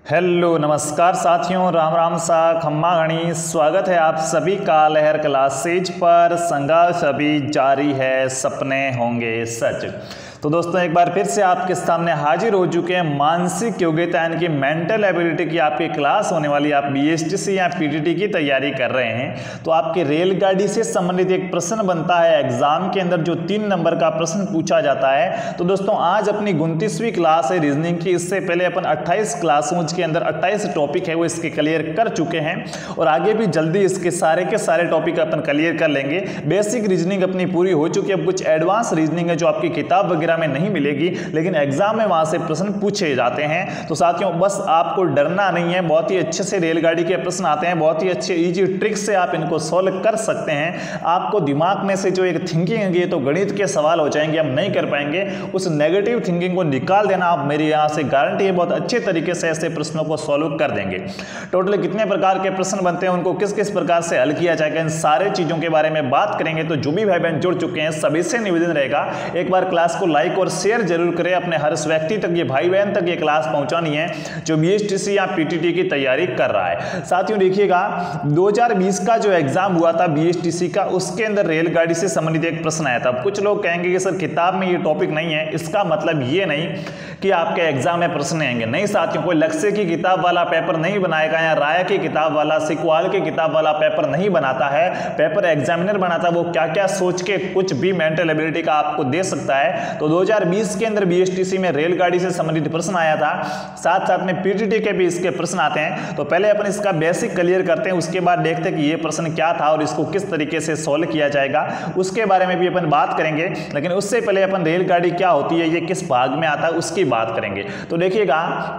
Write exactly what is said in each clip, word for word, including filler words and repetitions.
Hello नमस्कार साथियों, राम राम सा खम्मा गणी। स्वागत है आप सभी का लहर क्लासेज पर। संघर्ष अभी जारी है, सपने होंगे सच। तो दोस्तों एक बार फिर से आपके सामने हाजिर हो चुके हैं। मानसिक योग्यता यानी कि मेंटल एबिलिटी की आपकी क्लास होने वाली। आप बीएसटीसी या पीटीटी की तैयारी कर रहे हैं तो आपके रेलगाड़ी से संबंधित एक प्रश्न बनता है एग्जाम के अंदर, जो तीन नंबर का प्रश्न पूछा जाता है। तो दोस्तों आज अपनी उनतीसवीं क्लास है रीजनिंग की। इससे पहले अपन अट्ठाईस क्लासों के अंदर अट्ठाईस टॉपिक है वो इसके क्लियर कर चुके हैं और आगे भी जल्दी इसके सारे के सारे टॉपिक अपन क्लियर कर लेंगे। बेसिक रीजनिंग अपनी पूरी हो चुकी है। अब कुछ एडवांस रीजनिंग है जो आपकी किताब वगैरह में नहीं मिलेगी, लेकिन एग्जाम में वहां से प्रश्न पूछे जाते हैं। तो साथियों बस आपको डरना नहीं है, बहुत ही अच्छे से रेलगाड़ी के प्रश्न आते हैं, बहुत ही अच्छे इजी ट्रिक से आप इनको सॉल्व कर सकते हैं। आपको दिमाग में से जो एक थिंकिंग है तो गणित के सवाल हो जाएंगे, हम नहीं कर पाएंगे, उस नेगेटिव थिंकिंग को निकाल देना। आप मेरी यहां से गारंटी है बहुत अच्छे तरीके से ऐसे प्रश्नों को सॉल्व कर देंगे। टोटल कितने प्रकार के प्रश्न बनते हैं, उनको किस किस प्रकार से हल किया जाएगा, इन सारे चीजों के बारे में बात करेंगे। तो जो भी भाई बहन जुड़ चुके हैं सभी से निवेदन रहेगा एक बार क्लास को लाइक और शेयर जरूर करें, अपने हर उस व्यक्ति तक, ये भाई बहन तक ये क्लास पहुंचानी है जो बीएसटीसी या पीटीटी की तैयारी कर रहा है। साथियों देखिएगा दो हज़ार बीस का जो एग्जाम हुआ था बीएसटीसी का, उसके अंदर रेलगाड़ी से संबंधित एक प्रश्न आया था। कुछ लोग कहेंगे कि सर किताब में ये टॉपिक नहीं है, इसका मतलब ये नहीं कि आपके एग्जाम में प्रश्न आएंगे। नहीं साथियों, कोई लक्ष्य की किताब वाला पेपर नहीं बनाएगा या राय की किताब वाला, सिकवाल की किताब वाला पेपर नहीं बनाता है। पेपर एग्जामिनर बनाता है, वो क्या क्या सोच के कुछ भी मेंटल एबिलिटी का आपको दे सकता है। तो दो हज़ार बीस के अंदर बीएसटीसी में रेलगाड़ी से संबंधित प्रश्न आया था, साथ साथ में पीटीटी के भी इसके प्रश्न आते हैं। तो पहले अपन इसका बेसिक क्लियर करते हैं, उसके बाद देखते हैं कि ये प्रश्न क्या था और इसको किस तरीके से सॉल्व किया जाएगा, उसके बारे में भी अपन बात करेंगे। लेकिन उससे पहले अपन रेलगाड़ी क्या होती है, ये किस भाग में आता है, उसकी बात करेंगे। तो देखिएगा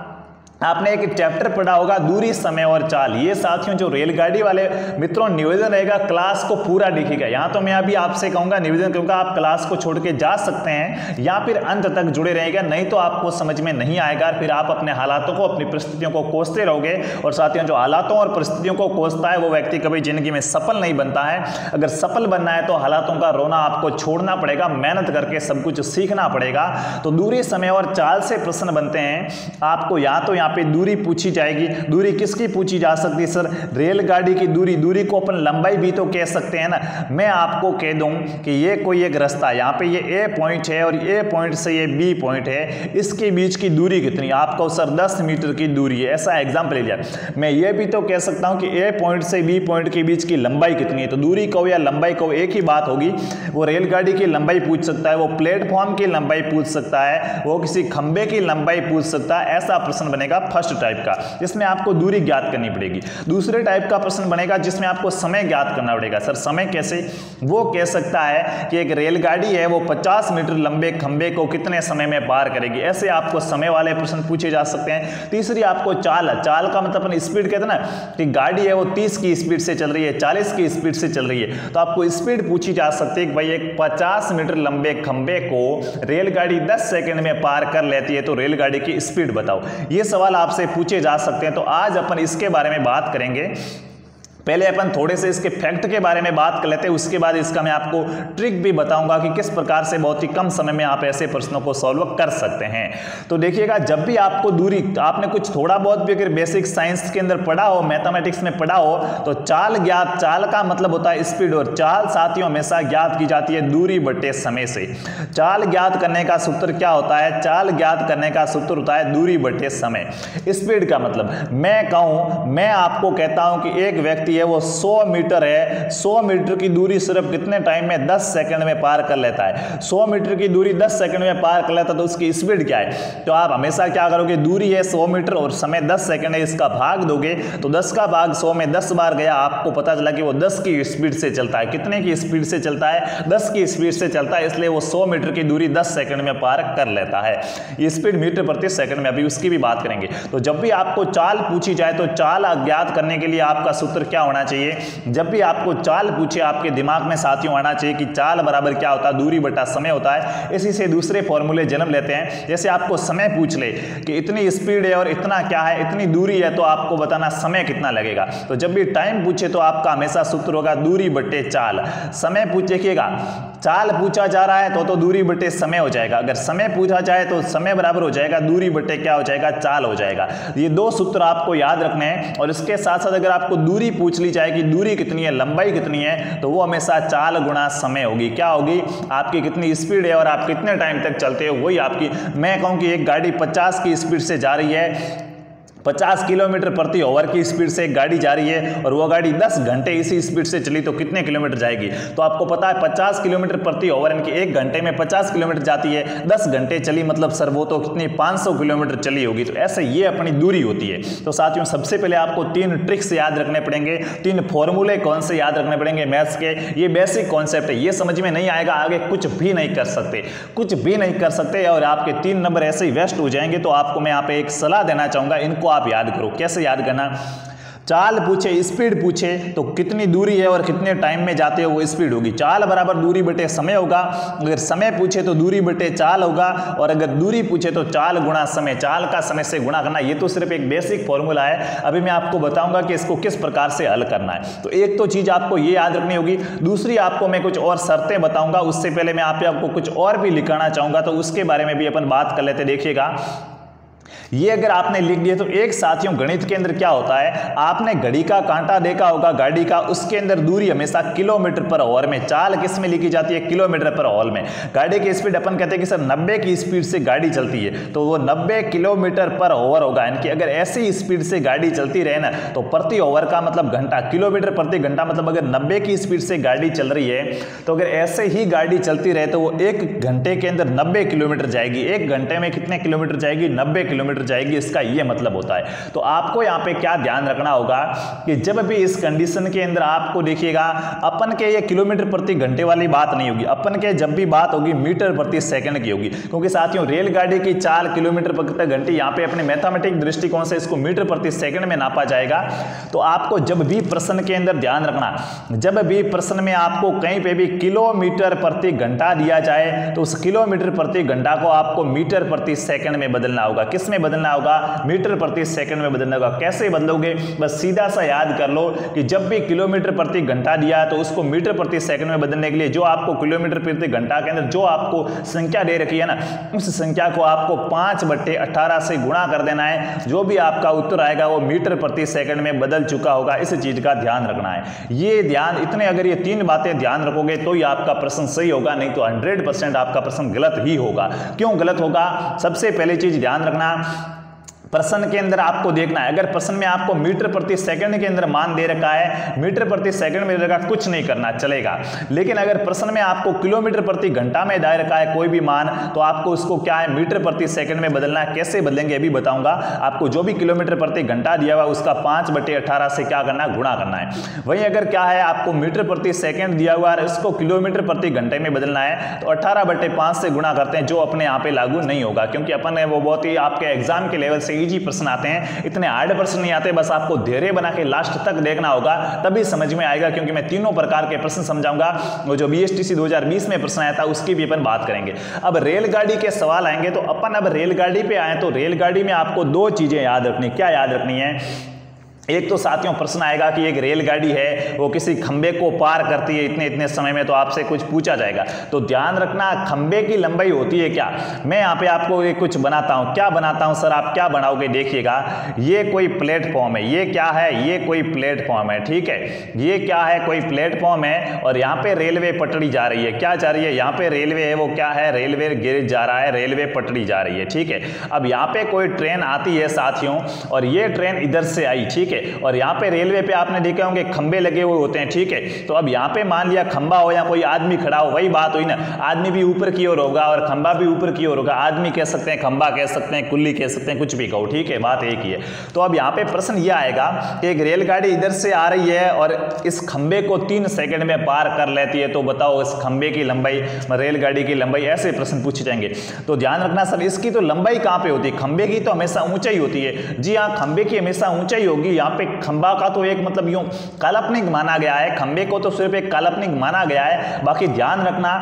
आपने एक चैप्टर पढ़ा होगा दूरी, समय और चाल। ये साथियों जो रेलगाड़ी वाले मित्रों निवेदन रहेगा क्लास को पूरा देखिएगा। यहाँ तो मैं अभी आपसे कहूंगा, निवेदन करूंगा, आप क्लास को छोड़ के जा सकते हैं या फिर अंत तक जुड़े रहेगा, नहीं तो आपको समझ में नहीं आएगा। फिर आप अपने हालातों को, अपनी परिस्थितियों को कोसते रहोगे। और साथियों जो हालातों और परिस्थितियों को कोसता है वो व्यक्ति कभी जिंदगी में सफल नहीं बनता है। अगर सफल बनना है तो हालातों का रोना आपको छोड़ना पड़ेगा, मेहनत करके सब कुछ सीखना पड़ेगा। तो दूरी, समय और चाल से प्रश्न बनते हैं। आपको या तो पे दूरी पूछी जाएगी। दूरी किसकी पूछी जा सकती है सर? रेलगाड़ी की दूरी। दूरी को अपन लंबाई भी तो कह सकते हैं ना। मैं आपको कह दूं कि ये कोई एक रास्ता है, यहाँ पे ये ए पॉइंट है और ए पॉइंट से ये बी पॉइंट है, इसके बीच की दूरी कितनी? आपको सर दस मीटर की दूरी है, ऐसा एग्जाम्पल ले लिया। मैं ये भी तो कह सकता हूं कि ए पॉइंट से बी पॉइंट के बीच की लंबाई कितनी है। तो दूरी कहो या लंबाई कहो एक ही बात होगी। वो रेलगाड़ी की लंबाई पूछ सकता है, वो प्लेटफॉर्म की लंबाई पूछ सकता है, वो किसी खंबे की लंबाई पूछ सकता है। ऐसा प्रश्न बनेगा फर्स्ट टाइप का, जिसमें आपको दूरी ज्ञात करनी पड़ेगी। दूसरे टाइप का प्रश्न बनेगा जिसमें आपको समय ज्ञात करना पड़ेगा। सर समय कैसे? वो कह सकता है कि एक रेलगाड़ी है वो पचास मीटर लंबे खंबे को कितने समय में पार करेगी। ऐसे आपको समय वाले प्रश्न पूछे जा सकते हैं। तीसरी आपको चाल, चाल का मतलब अपन स्पीड कहते हैं ना, कि गाड़ी है वो तीस की स्पीड से चल रही है, चालीस की स्पीड से चल रही है, तो आपको स्पीड पूछी जा सकती है कि भाई एक पचास मीटर लंबे खंबे को रेलगाड़ी दस सेकंड में पार कर लेती है, तो रेलगाड़ी की स्पीड बताओ। ये सवाल आपसे पूछे जा सकते हैं। तो आज अपन इसके बारे में बात करेंगे। पहले अपन थोड़े से इसके फैक्ट के बारे में बात कर लेते हैं, उसके बाद इसका मैं आपको ट्रिक भी बताऊंगा कि किस प्रकार से बहुत ही कम समय में आप ऐसे प्रश्नों को सॉल्व कर सकते हैं। तो देखिएगा जब भी आपको दूरी, आपने कुछ थोड़ा बहुत भी अगर बेसिक साइंस के अंदर पढ़ा हो, मैथमेटिक्स में पढ़ा हो, तो चाल ज्ञात, चाल का मतलब होता है स्पीड, और चाल साथियों हमेशा ज्ञात की जाती है दूरी बटे समय से। चाल ज्ञात करने का सूत्र क्या होता है? चाल ज्ञात करने का सूत्र होता है दूरी बटे समय। स्पीड का मतलब, मैं कहूं, मैं आपको कहता हूं कि एक व्यक्ति है वो सौ मीटर है, सौ मीटर की दूरी सिर्फ कितने टाइम में? दस सेकंड में पार कर लेता है। सौ मीटर की दूरी दस सेकंड में पार कर लेता है, तो उसकी स्पीड क्या है? तो आप हमेशा क्या करोगे, दूरी है सौ मीटर और समय दस सेकंड है, इसका भाग दोगे तो दस का भाग सौ में दस बार गया, आपको पता चला कि वो दस की स्पीड से चलता है। कितने की स्पीड से चलता है? दस की स्पीड से चलता है, इसलिए वो सौ मीटर की दूरी दस सेकंड में पार कर लेता है। ये स्पीड मीटर प्रति सेकंड में, अभी उसकी भी बात करेंगे। तो जब भी आपको चाल पूछी जाए तो चाल ज्ञात करने के लिए आपका सूत्र क्या होना चाहिए, जब भी आपको चाल पूछे आपके दिमाग में साथियों आना चाहिए कि चाल बराबर क्या होता है, दूरी बटा समय होता है। इसी से दूसरे फॉर्मूले जन्म लेते हैं। जैसे आपको समय पूछ ले कि इतनी स्पीड है और इतना क्या है, इतनी दूरी है, तो आपको बताना समय कितना लगेगा। तो जब भी टाइम पूछे तो आपका हमेशा सूत्र होगा दूरी बटे चाल। समय पूछ देखिएगा, चाल पूछा जा रहा है तो तो दूरी बटे समय हो जाएगा, अगर समय पूछा जाए तो समय बराबर हो जाएगा दूरी बटे क्या हो जाएगा, चाल हो जाएगा। ये दो सूत्र आपको याद रखने हैं। और इसके साथ साथ अगर आपको दूरी पूछ ली जाए कि दूरी कितनी है, लंबाई कितनी है, तो वो हमेशा चाल गुणा समय होगी। क्या होगी, आपकी कितनी स्पीड है और आप कितने टाइम तक चलते हो, वही आपकी। मैं कहूँ कि एक गाड़ी पचास की स्पीड से जा रही है, पचास किलोमीटर प्रति आवर की स्पीड से एक गाड़ी जा रही है और वो गाड़ी दस घंटे इसी स्पीड से चली तो कितने किलोमीटर जाएगी। तो आपको पता है पचास किलोमीटर प्रति आवर यानी कि एक घंटे में पचास किलोमीटर जाती है, दस घंटे चली मतलब सर वो तो कितनी पाँच सौ किलोमीटर चली होगी। तो ऐसे ये अपनी दूरी होती है। तो साथियों सबसे पहले आपको तीन ट्रिक्स याद रखने पड़ेंगे, तीन फॉर्मूले कौन से याद रखने पड़ेंगे मैथ्स के। ये बेसिक कॉन्सेप्ट है, ये समझ में नहीं आएगा आगे कुछ भी नहीं कर सकते, कुछ भी नहीं कर सकते और आपके तीन नंबर ऐसे ही वेस्ट हो जाएंगे। तो आपको मैं यहाँ पे एक सलाह देना चाहूंगा, इनको आप याद करो। कैसे याद करना, चाल पूछे, स्पीड पूछे तो कितनी दूरी है और कितने टाइम में जाते हो वो स्पीड होगी। चाल बराबर दूरी बटे समय होगा, अगर समय पूछे तो दूरी बटे चाल होगा, और अगर दूरी पूछे तो चाल गुणा समय, चाल का समय से गुणा करना। ये तो सिर्फ एक बेसिक फॉर्मूला है, अभी मैं आपको बताऊंगा कि इसको किस प्रकार से हल करना है। तो एक तो चीज आपको ये याद रखनी होगी, दूसरी आपको मैं कुछ और शर्तें बताऊंगा, उससे पहले मैं आप आपको कुछ और भी लिखाना चाहूंगा, तो उसके बारे में भी अपन बात कर लेते। देखिएगा ये अगर आपने लिख दिया तो एक साथियों गणित के अंदर क्या होता है, आपने घड़ी का कांटा देखा होगा गाड़ी का, उसके अंदर दूरी हमेशा किलोमीटर पर आवर में, चाल किस में लिखी जाती है, किलोमीटर पर आवर में। गाड़ी की स्पीड अपन कहते हैं कि सर नब्बे की स्पीड से गाड़ी चलती है, तो वो नब्बे किलोमीटर पर आवर होगा। यानी कि अगर ऐसी स्पीड से गाड़ी चलती रहे ना तो प्रति आवर का मतलब घंटा, किलोमीटर प्रति घंटा मतलब अगर नब्बे की स्पीड से गाड़ी चल रही है तो अगर ऐसे ही गाड़ी चलती रहे तो वो एक घंटे के अंदर नब्बे किलोमीटर जाएगी। एक घंटे में कितने किलोमीटर जाएगी, नब्बे किलोमीटर जाएगी, इसका ये मतलब होता है। तो आपको यहां पे क्या ध्यान रखना होगा कि जब भी इस कंडीशन के अंदर आपको देखिएगा, अपन के ये किलोमीटर प्रति घंटे वाली बात नहीं होगी, अपन के जब भी बात होगी मीटर प्रति सेकंड की होगी, क्योंकि साथियों रेलगाड़ी की चाल किलोमीटर प्रति घंटे, यहां पे अपने मैथमेटिक दृष्टिकोण से इसको मीटर प्रति सेकंड में नापा जाएगा। तो आपको जब भी प्रश्न के अंदर ध्यान रखना, जब भी प्रश्न में आपको कहीं पे भी किलोमीटर प्रति घंटा दिया जाए तो उस किलोमीटर प्रति घंटा को आपको मीटर प्रति सेकंड में बदलना होगा। किस में बदलना होगा, मीटर प्रति सेकंड में बदलना होगा। कैसे बदलोगे, बस सीधा सा याद कर लो कि जब भी किलोमीटर प्रति घंटा दिया है तो उसको मीटर प्रति सेकंड में बदलने के लिए जो आपको किलोमीटर प्रति घंटा के अंदर जो आपको संख्या दे रखी है ना, उस संख्या को आपको पांच बट्टे अठारह से गुणा कर देना है। जो भी आपका उत्तर आएगा वो मीटर प्रति सेकंड में बदल चुका होगा। इस चीज का ध्यान रखना है। ये ध्यान इतने अगर ये तीन बातें ध्यान रखोगे तो ही आपका प्रश्न सही होगा, नहीं तो हंड्रेड परसेंट आपका प्रश्न गलत ही होगा। क्यों गलत होगा, सबसे पहली चीज ध्यान रखना, प्रश्न के अंदर आपको देखना है, अगर प्रश्न में आपको मीटर प्रति सेकंड के अंदर मान दे रखा है, मीटर प्रति सेकंड में दे रखा, कुछ नहीं करना चलेगा। लेकिन अगर प्रश्न में आपको किलोमीटर प्रति घंटा में दे रखा है कोई भी मान, तो आपको उसको क्या है, मीटर प्रति सेकंड में बदलना है। कैसे बदलेंगे अभी बताऊंगा आपको। जो भी किलोमीटर प्रति घंटा दिया हुआ उसका पांच बटे अठारह से क्या करना है, गुणा करना है। वहीं अगर क्या है, आपको मीटर प्रति सेकंड दिया हुआ है, इसको किलोमीटर प्रति घंटे में बदलना है, तो अठारह बटे पांच से गुणा करते हैं, जो अपने यहाँ पे लागू नहीं होगा, क्योंकि अपन वो बहुत ही आपके एग्जाम के लेवल से इजी प्रश्न आते हैं, इतने हार्ड प्रश्न नहीं आते। बस आपको धैर्य बना के लास्ट तक देखना होगा, तभी समझ में आएगा, क्योंकि मैं तीनों प्रकार के प्रश्न समझाऊंगा। वो जो बीएसटीसी दो हज़ार बीस में प्रश्न आया था उसकी भी अपन बात करेंगे। अब रेलगाड़ी के सवाल आएंगे, तो अपन अब रेलगाड़ी पे आए तो रेलगाड़ी में आपको दो चीजें याद रखनी। क्या याद रखनी है, एक तो साथियों प्रश्न आएगा कि एक रेलगाड़ी है वो किसी खंबे को पार करती है इतने इतने समय में, तो आपसे कुछ पूछा जाएगा। तो ध्यान रखना खंबे की लंबाई होती है क्या। मैं यहाँ पे आपको ये कुछ बनाता हूँ। क्या बनाता हूँ सर, आप क्या बनाओगे, देखिएगा। ये कोई प्लेटफॉर्म है, ये क्या है, ये कोई प्लेटफॉर्म है, ठीक है। ये क्या है, कोई प्लेटफॉर्म है, और यहाँ पे रेलवे पटड़ी जा रही है। क्या जा रही है, यहाँ पे रेलवे है, वो क्या है, रेलवे गेज जा रहा है, रेलवे पटड़ी जा रही है, ठीक है। अब यहाँ पे कोई ट्रेन आती है साथियों, और ये ट्रेन इधर से आई, ठीक है। और यहाँ पे रेलवे पे आपने देखे होंगे खंबे लगे हुए होते हैं, ठीक है। तो अब यहाँ पे मान लिया खंबा हो या कोई आदमी खड़ा हो, वही बात हुई ना, आदमी भी ऊपर की ओर होगा और खंबा भी ऊपर की ओर होगा। आदमी कह सकते हैं, खंबा कह सकते हैं, कुल्ली कह सकते हैं, कुछ भी कहो, ठीक है, बात एक ही है। तो अब यहाँ पे प्रश्न यह आएगा कि एक रेलगाड़ी इधर से आ रही है और इस खंबे को तीन सेकंड में पार कर लेती है, तो बताओ इस खंबे की लंबाई, रेलगाड़ी की लंबाई, ऐसे प्रश्न पूछे जाएंगे। तो ध्यान रखना सर, इसकी तो लंबाई कहाँ पे होती है, खंबे की तो हमेशा ऊंचाई होती है। जी हाँ, खंबे की हमेशा ऊंचाई होगी। यहाँ पे खंबा का तो एक मतलब यूं काल्पनिक माना गया है, खंबे को तो सिर्फ एक काल्पनिक माना गया है, बाकी ध्यान रखना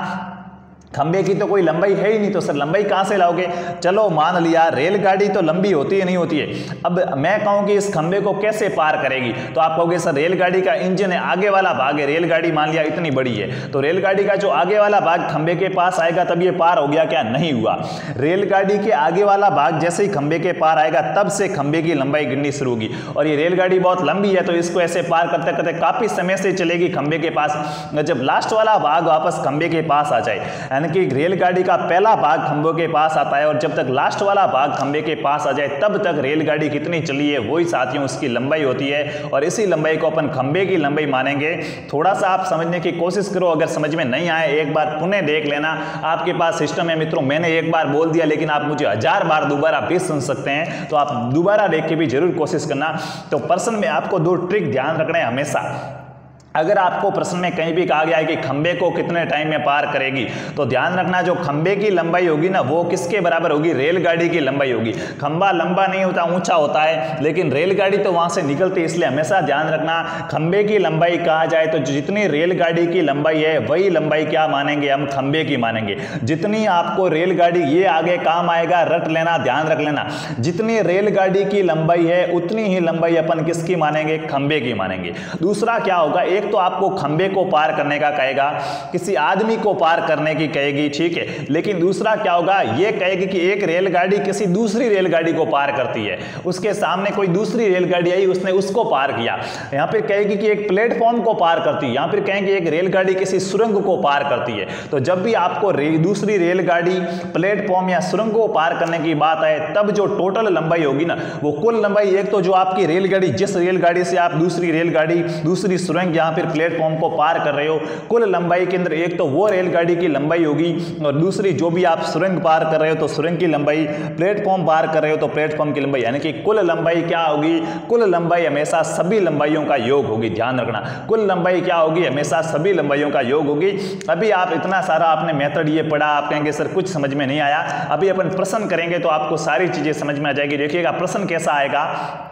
खंबे की तो कोई लंबाई है ही नहीं, तो सर लंबाई कहाँ से लाओगे। चलो मान लिया रेलगाड़ी तो लंबी होती है नहीं होती है, अब मैं कहूँ कि इस खंबे को कैसे पार करेगी, तो आप कहोगे सर रेलगाड़ी का इंजन है, आगे वाला भाग है, रेलगाड़ी मान लिया इतनी बड़ी है, तो रेलगाड़ी का जो आगे वाला भाग खंबे के पास आएगा तब ये पार हो गया क्या, नहीं हुआ। रेलगाड़ी के आगे वाला भाग जैसे ही खंबे के पार आएगा तब से खंबे की लंबाई गिननी शुरू होगी, और ये रेलगाड़ी बहुत लंबी है तो इसको ऐसे पार करते करते काफी समय से चलेगी खंबे के पास, जब लास्ट वाला भाग वापस खंबे के पास आ जाए, कि रेलगाड़ी का पहला भाग खंभों के पास आता है और जब तक लास्ट वाला भाग खंबे के पास आ जाए तब तक रेलगाड़ी कितनी चली है वही साथियों उसकी लंबाई होती है, और इसी लंबाई को अपन खंबे की लंबाई मानेंगे। थोड़ा सा आप समझने की कोशिश करो, अगर समझ में नहीं आए एक बार पुनः देख लेना, आपके पास सिस्टम है मित्रों, मैंने एक बार बोल दिया लेकिन आप मुझे हजार बार दोबारा भी सुन सकते हैं, तो आप दोबारा देख के भी जरूर कोशिश करना। तो प्रश्न में आपको दो ट्रिक ध्यान रखना है हमेशा। अगर आपको प्रश्न में कहीं भी कहा गया है कि खंबे को कितने टाइम में पार करेगी, तो ध्यान रखना जो खंबे की लंबाई होगी ना वो किसके बराबर होगी, रेलगाड़ी की लंबाई होगी। खंबा लंबा नहीं होता, ऊंचा होता है, लेकिन रेलगाड़ी तो वहां से निकलती है, इसलिए हमेशा ध्यान रखना खंबे की लंबाई कहा जाए तो जितनी रेलगाड़ी की लंबाई है वही लंबाई क्या मानेंगे हम, खंबे की मानेंगे। जितनी आपको रेलगाड़ी, ये आगे काम आएगा, रट लेना, ध्यान रख लेना, जितनी रेलगाड़ी की लंबाई है उतनी ही लंबाई अपन किसकी मानेंगे, खंबे की मानेंगे। दूसरा क्या होगा, एक तो आपको खंबे को पार करने का कहेगा, किसी आदमी को पार करने की कहेगी, ठीक है, लेकिन दूसरा क्या होगा, ये कहेगी कि एक रेलगाड़ी किसी दूसरी रेलगाड़ी को पार करती है, उसके सामने कोई दूसरी रेलगाड़ी आई उसने उसको पार किया। यहां पर कहेगी कि एक प्लेटफॉर्म को पार करती है, यहां पर कहेंगे एक रेलगाड़ी किसी सुरंग को पार करती है। तो जब भी आपको रे, दूसरी रेलगाड़ी, प्लेटफॉर्म या सुरंग को पार करने की बात आए तब जो टोटल लंबाई होगी ना वो कुल लंबाई, एक तो जो आपकी रेलगाड़ी, जिस रेलगाड़ी से आप दूसरी रेलगाड़ी, दूसरी सुरंग या फिर प्लेटफॉर्म को पार कर रहे हो, कुल लंबाई के अंदर एक तो वो रेलगाड़ी की लंबाई होगी, और दूसरी जो भी आप सुरंग पार कर रहे हो तो सुरंग की लंबाई, प्लेटफॉर्म पार कर रहे हो तो प्लेटफॉर्म की लंबाई, यानी कि कुल लंबाई क्या होगी, कुल लंबाई हमेशा सभी लंबाइयों का योग होगी। ध्यान रखना, कुल लंबाई क्या होगी, हमेशा सभी लंबाइयों का योग होगी। अभी आप इतना सारा आपने मेथड ये पढ़ा, आप कहेंगे सर कुछ समझ में नहीं आया, अभी अपन प्रश्न करेंगे तो आपको सारी चीजें समझ में आ जाएगी। देखिएगा प्रश्न कैसा आएगा।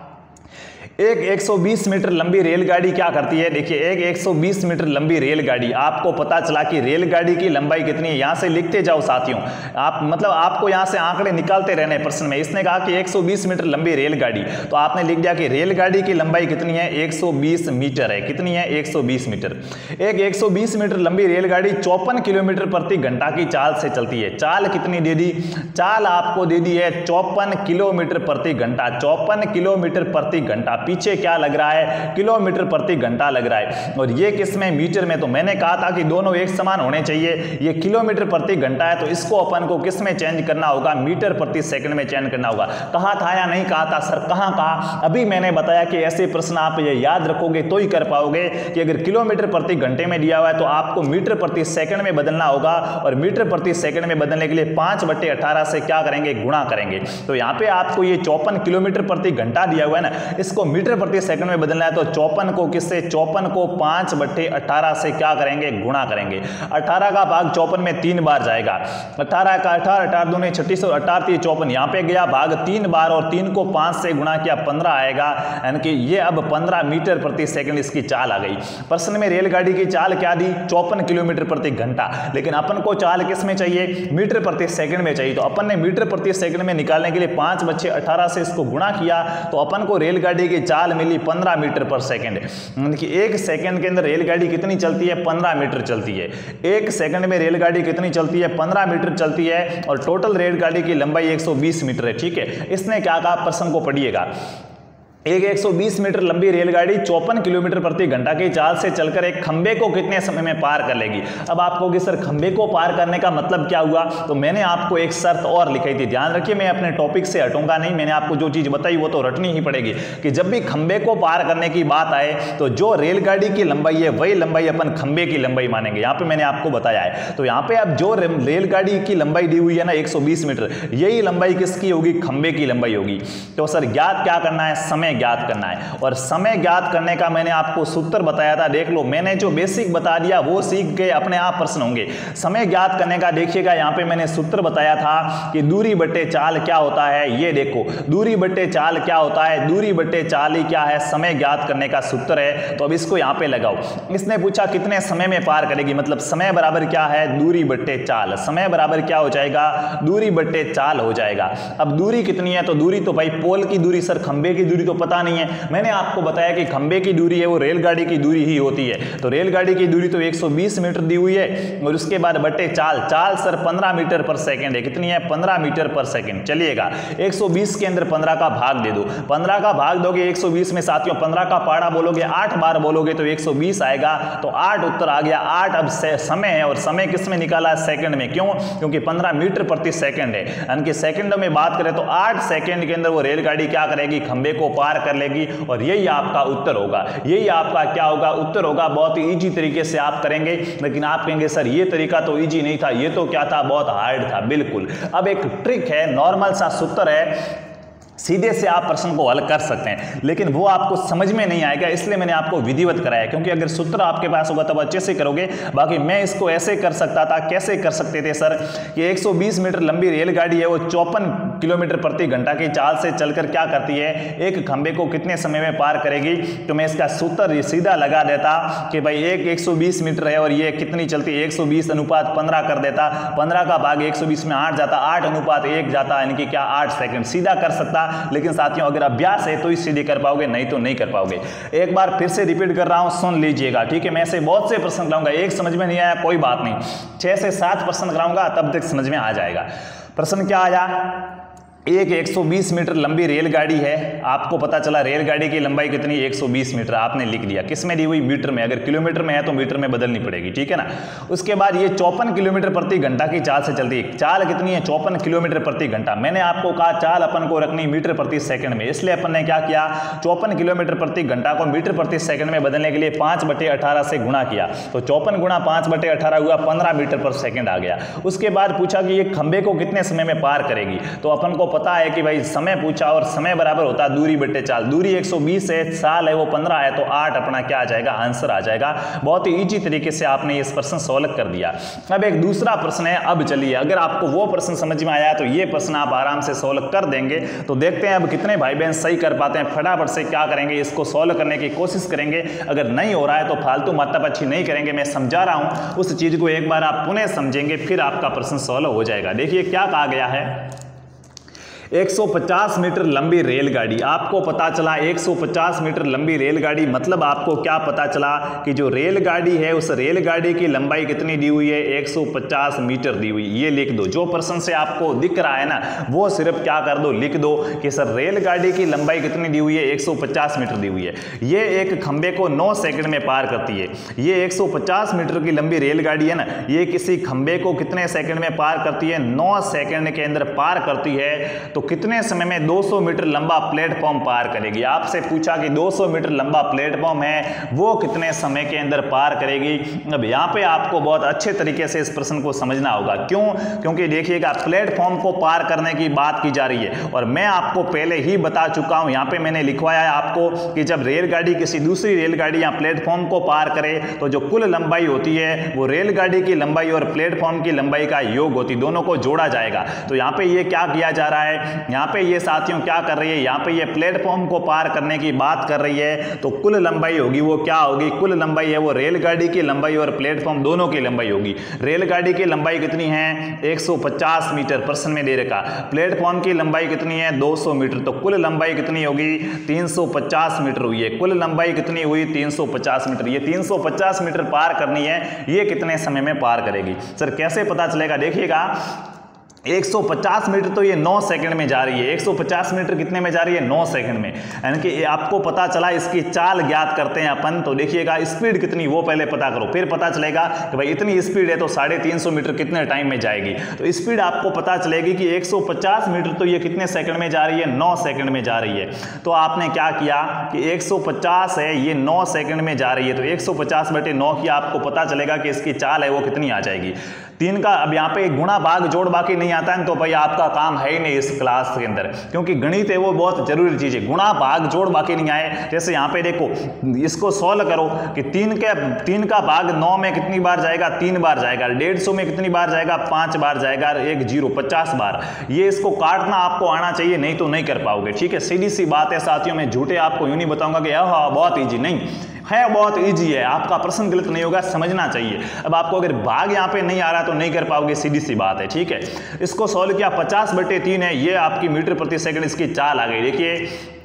एक एक सौ बीस मीटर लंबी रेलगाड़ी क्या करती है, देखिए एक एक सौ बीस मीटर लंबी रेलगाड़ी, आपको पता चला कि रेलगाड़ी की लंबाई कितनी है, यहां से लिखते जाओ साथियों, आप मतलब आपको यहां से आंकड़े निकालते रहने प्रश्न में। इसने कहा कि एक सौ बीस मीटर लंबी रेलगाड़ी, तो आपने लिख दिया कि रेलगाड़ी की लंबाई कितनी है, एक सौ बीस मीटर है, कितनी है, एक सौ बीस मीटर। एक एक सौ बीस मीटर लंबी रेलगाड़ी चौपन किलोमीटर प्रति घंटा की चाल से चलती है। चाल कितनी दे दी, चाल आपको दे दी है चौपन किलोमीटर प्रति घंटा, चौपन किलोमीटर प्रति घंटा, पीछे क्या लग रहा है, किलोमीटर प्रति घंटा लग रहा है, और ये किसमें, मीटर में। तो मैंने कहा था कि दोनों एक समान होने चाहिए, ये किलोमीटर प्रति घंटा है तो इसको अपन को किस में चेंज करना होगा, मीटर प्रति सेकंड में चेंज करना होगा। कहा था या नहीं कहा था, सर कहां कहा, अभी मैंने बताया कि ऐसे प्रश्न आप ये याद रखोगे तो ही कर पाओगे कि अगर किलोमीटर प्रति घंटे में दिया हुआ है तो आपको मीटर प्रति सेकंड में बदलना होगा, और मीटर प्रति सेकंड में बदलने के लिए पांच बट्टे अठारह से क्या करेंगे, गुणा करेंगे। तो यहाँ पे आपको ये चौपन किलोमीटर प्रति घंटा दिया हुआ है ना, इसको मीटर प्रति सेकंड में बदलना है, तो चौपन को किससे, चौपन को पांच बट्टे अठारह से क्या करेंगे, गुणा करेंगे। अठारह का भाग चौपन में तीन बार जाएगा, अठारह का अठारह, अठारह दूनी छत्तीस और अठारह तीन चौपन, यहाँ पे गया भाग तीन बार और तीन को पांच से गुणा किया, पंद्रह आएगा, यानी कि ये अब पंद्रह मीटर प्रति सेकंड इसकी चाल आ गई। प्रश्न में रेलगाड़ी की चाल क्या दी, चौपन किलोमीटर प्रति घंटा, लेकिन अपन को चाल किस में चाहिए, मीटर प्रति सेकंड में चाहिए। तो अपन ने मीटर प्रति सेकंड में निकालने के लिए पांच बच्चे अठारह से इसको गुणा किया, तो अपन को रेलगाड़ी की चाल मिली पंद्रह मीटर पर सेकंड। मतलब कि एक सेकंड के अंदर रेलगाड़ी कितनी चलती है, पंद्रह मीटर चलती है। एक सेकंड में रेलगाड़ी कितनी चलती है, पंद्रह मीटर चलती है, और टोटल रेलगाड़ी की लंबाई एक सौ बीस मीटर है, ठीक है। इसने क्या कहा, प्रश्न को पढ़िएगा। एक एक सौ बीस मीटर लंबी रेलगाड़ी चौपन किलोमीटर प्रति घंटा की चाल से चलकर एक खंबे को कितने समय में पार कर लेगी। अब आप कहोगे सर खंबे को पार करने का मतलब क्या हुआ, तो मैंने आपको एक शर्त और लिखाई थी, ध्यान रखिए मैं अपने टॉपिक से हटूंगा नहीं, मैंने आपको जो चीज बताई वो तो रटनी ही पड़ेगी कि जब भी खंबे को पार करने की बात आए तो जो रेलगाड़ी की लंबाई है वही लंबाई अपन खंबे की लंबाई मानेंगे। यहाँ पे मैंने आपको बताया है, तो यहाँ पे अब जो रेलगाड़ी की लंबाई दी हुई है ना एक सौ बीस मीटर, यही लंबाई किसकी होगी, खंबे की लंबाई होगी। तो सर ज्ञात क्या करना है, समय समय ज्ञात करना है। और समय ज्ञात करने का मैंने आपको सूत्र बताया था, देख लो, मैंने जो बेसिक बता दिया वो सीख के अपने आप प्रश्न होंगे। समय ज्ञात करने का देखिएगा, यहाँ पे मैंने सूत्र बताया था कि दूरी बट्टे चाल क्या होता है। ये देखो, दूरी बट्टे चाल क्या होता है, दूरी बट्टे चाल ही क्या है, समय ज्ञात करने का सूत्र है। तो अब इसको यहाँ पे लगाओ। इसने पूछा कितने समय में पार करेगी, मतलब समय बराबर क्या है, दूरी बट्टे चाल। समय बराबर क्या हो जाएगा, दूरी बट्टे चाल हो जाएगा। अब दूरी कितनी है, तो दूरी तो भाई पोल की दूरी, सर खंबे की दूरी तो पता नहीं है। मैंने आपको बताया कि खंबे की दूरी है वो रेलगाड़ी की दूरी ही होती है। तो रेलगाड़ी की दूरी तो एक सौ बीस मीटर दी हुई है, और उसके बाद बट्टे चाल, चाल सर पंद्रह मीटर पर सेकंड है। कितनी है, पंद्रह मीटर पर सेकंड। चलिएगा, एक सौ बीस के अंदर पंद्रह का भाग दे दो। पंद्रह का भाग दोगे एक सौ बीस में साथियों, पंद्रह का पाड़ा बोलोगे, आठ बार बोलोगे तो एक सौ बीस आएगा। तो आठ उत्तर आ गया। आठ अब समय है, और समय किस में निकाला है, सेकंड में। क्यों, क्योंकि पंद्रह मीटर प्रति सेकंड है, यानी कि सेकंडों में बात करें तो आठ सेकंड के अंदर वो रेलगाड़ी क्या करेगी, खंबे को पार कर लेगी। और यही आपका उत्तर होगा, यही आपका क्या होगा, उत्तर होगा। बहुत ही इजी तरीके से आप करेंगे, लेकिन आप कहेंगे सर ये तरीका तो इजी नहीं था, ये तो क्या था, बहुत हार्ड था। बिल्कुल। अब एक ट्रिक है, नॉर्मल सा सूत्र है, सीधे से आप प्रश्न को हल कर सकते हैं, लेकिन वो आपको समझ में नहीं आएगा, इसलिए मैंने आपको विधिवत कराया। क्योंकि अगर सूत्र आपके पास होगा तब अच्छे से करोगे। बाकी मैं इसको ऐसे कर सकता था, कैसे कर सकते थे सर, कि एक सौ बीस मीटर लंबी रेलगाड़ी है, वो चौपन किलोमीटर प्रति घंटा की चाल से चलकर क्या करती है, एक खंबे को कितने समय में पार करेगी। तो मैं इसका सूत्र सीधा लगा देता कि भाई एक एक सौ बीस मीटर है और ये कितनी चलती है, एक सौ बीस अनुपात पंद्रह कर देता। पंद्रह का भाग एक सौ बीस में आठ जाता, आठ अनुपात एक जाता, यानी कि क्या, आठ सेकंड। सीधा कर सकता, लेकिन साथियों अगर अभ्यास है तो ही सीधे कर पाओगे, नहीं तो नहीं कर पाओगे। एक बार फिर से रिपीट कर रहा हूं, सुन लीजिएगा, ठीक है। मैं ऐसे बहुत से प्रश्न कराऊंगा, एक समझ में नहीं आया कोई बात नहीं, छह से सात प्रश्न कराऊंगा, तब तक समझ में आ जाएगा। प्रश्न क्या आया, एक एक सौ बीस मीटर लंबी रेलगाड़ी है, आपको पता चला रेलगाड़ी की लंबाई कितनी, एक सौ बीस मीटर। आपने लिख लिया, किस में दी हुई, मीटर में। अगर किलोमीटर में है तो मीटर में बदलनी पड़ेगी, ठीक है ना। उसके बाद ये चौपन किलोमीटर प्रति घंटा की चाल से चलती है। चाल कितनी है, चौपन किलोमीटर प्रति घंटा। मैंने आपको कहा चाल अपन को रखनी मीटर प्रति सेकंड में, इसलिए अपन ने क्या किया, चौपन किलोमीटर प्रति घंटा को मीटर प्रति सेकंड में बदलने के लिए पांच बटे अठारह से गुणा किया। तो चौपन गुणा पांच बटे अठारह हुआ, पंद्रह मीटर पर सेकंड आ गया। उसके बाद पूछा कि ये खंबे को कितने समय में पार करेगी। तो अपन को पता है कि भाई समय पूछा और समय बराबर होता है दूरी बट्टे चाल। दूरी एक सौ बीस है, साल है वो पंद्रह है, तो आठ अपना क्या आ जाएगा, आंसर आ जाएगा। बहुत ही इजी तरीके से आपने इस प्रश्न सॉल्व कर दिया। अब एक दूसरा प्रश्न है। अब चलिए, अगर आपको वो प्रश्न समझ में आया तो ये प्रश्न आप आराम से सॉल्व कर देंगे। तो देखते हैं अब कितने भाई बहन सही कर पाते हैं। फटाफट से क्या करेंगे, इसको सॉल्व करने की कोशिश करेंगे। अगर नहीं हो रहा है तो फालतू मातापच्ची नहीं करेंगे, मैं समझा रहा हूं उस चीज को एक बार आप पुनः समझेंगे, फिर आपका प्रश्न सॉल्व हो जाएगा। देखिए क्या कहा गया है, एक सौ पचास मीटर लंबी रेलगाड़ी। आपको पता चला एक सौ पचास मीटर लंबी रेलगाड़ी, मतलब आपको क्या पता चला कि जो रेलगाड़ी है उस रेलगाड़ी की लंबाई कितनी दी हुई है, एक सौ पचास मीटर दी हुई। ये लिख दो, जो प्रश्न से आपको दिख रहा है ना वो सिर्फ क्या कर दो, लिख दो कि सर रेलगाड़ी की लंबाई कितनी दी हुई है, एक सौ पचास मीटर दी हुई है। ये एक खंबे को नौ सेकंड में पार करती है। ये एक सौ पचास मीटर की लंबी रेलगाड़ी है ना, ये किसी खंबे को कितने सेकंड में पार करती है, नौ सेकंड के अंदर पार करती है। तो कितने समय में दो सौ मीटर लंबा प्लेटफॉर्म पार करेगी। आपसे पूछा कि दो सौ मीटर लंबा प्लेटफॉर्म है, वो कितने समय के अंदर पार करेगी। अब यहाँ पे आपको बहुत अच्छे तरीके से इस प्रश्न को समझना होगा। क्यों, क्योंकि देखिएगा प्लेटफॉर्म को पार करने की बात की जा रही है, और मैं आपको पहले ही बता चुका हूं, यहाँ पे मैंने लिखवाया है आपको कि जब रेलगाड़ी किसी दूसरी रेलगाड़ी या प्लेटफॉर्म को पार करे तो जो कुल लंबाई होती है वो रेलगाड़ी की लंबाई और प्लेटफॉर्म की लंबाई का योग होती, दोनों को जोड़ा जाएगा। तो यहाँ पे ये क्या किया जा रहा है, यहाँ पे ये साथियों क्या कर रही है, यहाँ पे ये प्लेटफॉर्म को पार करने की बात कर रही है। तो कुल लंबाई होगी वो क्या होगी, कुल लंबाई है वो रेलगाड़ी की लंबाई और प्लेटफॉर्म दोनों की लंबाई होगी। रेलगाड़ी की लंबाई कितनी है, एक सौ पचास मीटर, प्रश्न में दे रखा। प्लेटफॉर्म की लंबाई कितनी है, दो सौ मीटर। तो कुल लंबाई कितनी होगी, तीन सौ पचास मीटर हुई है। कुल लंबाई कितनी हुई, तीन सौ पचास मीटर। ये तीन सौ पचास मीटर पार करनी है, ये कितने समय में पार करेगी। सर कैसे पता चलेगा, देखिएगा एक सौ पचास मीटर तो ये नौ सेकंड में जा रही है। एक सौ पचास मीटर कितने में जा रही है, नौ सेकंड में। यानी कि आपको पता चला इसकी चाल ज्ञात करते हैं अपन। तो देखिएगा स्पीड कितनी वो पहले पता करो, फिर पता चलेगा कि भाई इतनी स्पीड है तो साढ़े तीन सौ मीटर कितने टाइम में जाएगी। तो स्पीड आपको पता चलेगी कि एक सौ पचास मीटर तो ये कितने सेकंड में जा रही है, नौ सेकंड में जा रही है। तो आपने क्या किया कि एक सौ पचास है, ये नौ सेकंड में जा रही है, तो एक सौ पचास बटे नौ की आपको पता चलेगा कि इसकी चाल है वो कितनी आ जाएगी, तीन का अब यहाँ पे गुणा भाग जोड़ बाकी नहीं आता है तो भाई आपका काम है ही नहीं इस क्लास के अंदर, क्योंकि गणित है वो बहुत जरूरी चीज है। गुणा भाग जोड़ बाकी नहीं आए, जैसे यहाँ पे देखो इसको सॉल्व करो कि तीन के तीन का भाग नौ में कितनी बार जाएगा, तीन बार जाएगा। डेढ़ सौ में कितनी बार जाएगा, पांच बार जाएगा। एक जीरो पचास बार। ये इसको काटना आपको आना चाहिए, नहीं तो नहीं कर पाओगे। ठीक है, सीधी सी बात है साथियों, मैं झूठे आपको यूं नहीं बताऊंगा कि हाँ बहुत ईजी, नहीं है, बहुत इजी है। आपका प्रश्न गलत नहीं होगा, समझना चाहिए। अब आपको अगर भाग यहाँ पे नहीं आ रहा तो नहीं कर पाओगे, सीधी सी बात है। ठीक है, इसको सॉल्व किया, पचास बटे तीन है, ये आपकी मीटर प्रति सेकंड इसकी चाल आ गई। देखिए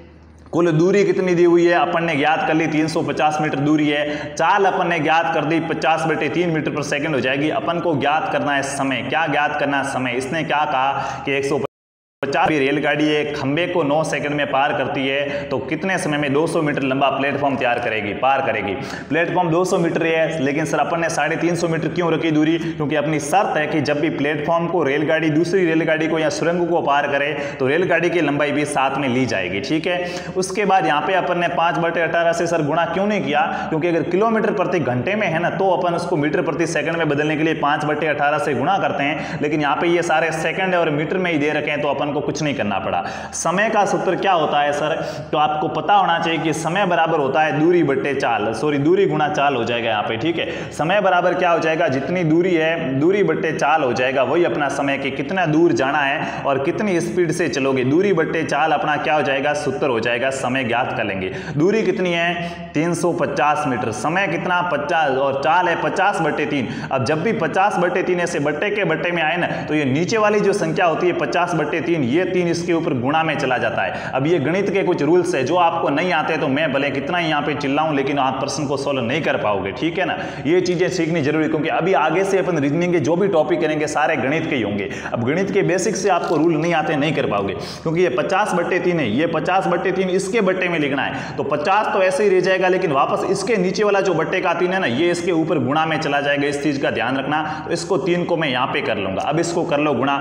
कुल दूरी कितनी दी हुई है, अपन ने ज्ञात कर ली तीन सौ पचास मीटर दूरी है। चाल अपन ने ज्ञात कर दी पचास बटे तीन मीटर पर सेकंड हो जाएगी। अपन को ज्ञात करना है समय। क्या ज्ञात करना है, समय। इसने क्या कहा कि एक सौ पचास रेलगाड़ी एक खंबे को नौ सेकंड में पार करती है, तो कितने समय में दो सौ मीटर लंबा प्लेटफॉर्म तैयार करेगी, पार करेगी। प्लेटफॉर्म दो सौ मीटर है, लेकिन सर अपन ने साढ़े तीन सौ मीटर क्यों रखी दूरी, क्योंकि अपनी शर्त है कि जब भी प्लेटफॉर्म को रेलगाड़ी दूसरी रेलगाड़ी को या सुरंग को पार करे तो रेलगाड़ी की लंबाई भी साथ में ली जाएगी। ठीक है, उसके बाद यहाँ पे अपन ने पाँच बटे अठारह से सर गुणा क्यों नहीं किया, क्योंकि अगर किलोमीटर प्रति घंटे में है ना तो अपन उसको मीटर प्रति सेकंड में बदलने के लिए पाँच बटे अठारह से गुणा करते हैं, लेकिन यहाँ पे ये सारे सेकंड और मीटर में ही दे रखे हैं तो अपन को कुछ नहीं करना पड़ा। समय का सूत्र क्या होता है सर, तो आपको पता होना चाहिए कि समय बराबर होता है दूरी बट्टे चाल, सॉरी दूरी गुणा चाल हो जाएगा यहाँ पे। ठीक है, समय बराबर क्या हो जाएगा, जितनी दूरी है दूरी बट्टे चाल हो जाएगा, वही अपना समय कि कितना दूर जाना है और कितनी स्पीड से चलोगे। दूरी बट्टे चाल अपना क्या हो जाएगा, सूत्र हो जाएगा। समय ज्ञात कर लेंगे। दूरी कितनी है, तीन सौ पचास मीटर। समय कितना, पचास, और चाल है पचास बट्टे तीन। अब जब भी पचास बट्टे तीन ऐसे बट्टे के बट्टे में आए ना तो ये नीचे वाली जो संख्या होती है पचास बट्टे तीन, ये तीन इसके ऊपर गुणा में चला जाता है। अब ये गणित के कुछ रूल्स है जो आपको नहीं आते तो मैं भले कितना ही यहाँ पे चिल्लाऊं लेकिन आप प्रश्न को सोल्व नहीं कर पाओगे। ठीक है ना, ये चीजें सीखनी जरूरी, क्योंकि अभी आगे से अपन रीजनिंग के जो भी टॉपिक करेंगे सारे गणित के ही होंगे। अब गणित के बेसिक से आपको रूल नहीं आते, नहीं कर पाओगे, क्योंकि ये पचास बट्टे तीन है, ये पचास बट्टे तीन इसके बट्टे में लिखना है तो पचास तो ऐसे ही रह जाएगा, लेकिन वापस इसके नीचे वाला जो बट्टे का तीन है ना ये इसके ऊपर गुणा में चला जाएगा। इस चीज का ध्यान रखना। तो इसको तीन को मैं यहाँ पे कर लूंगा। अब इसको कर लो गुणा,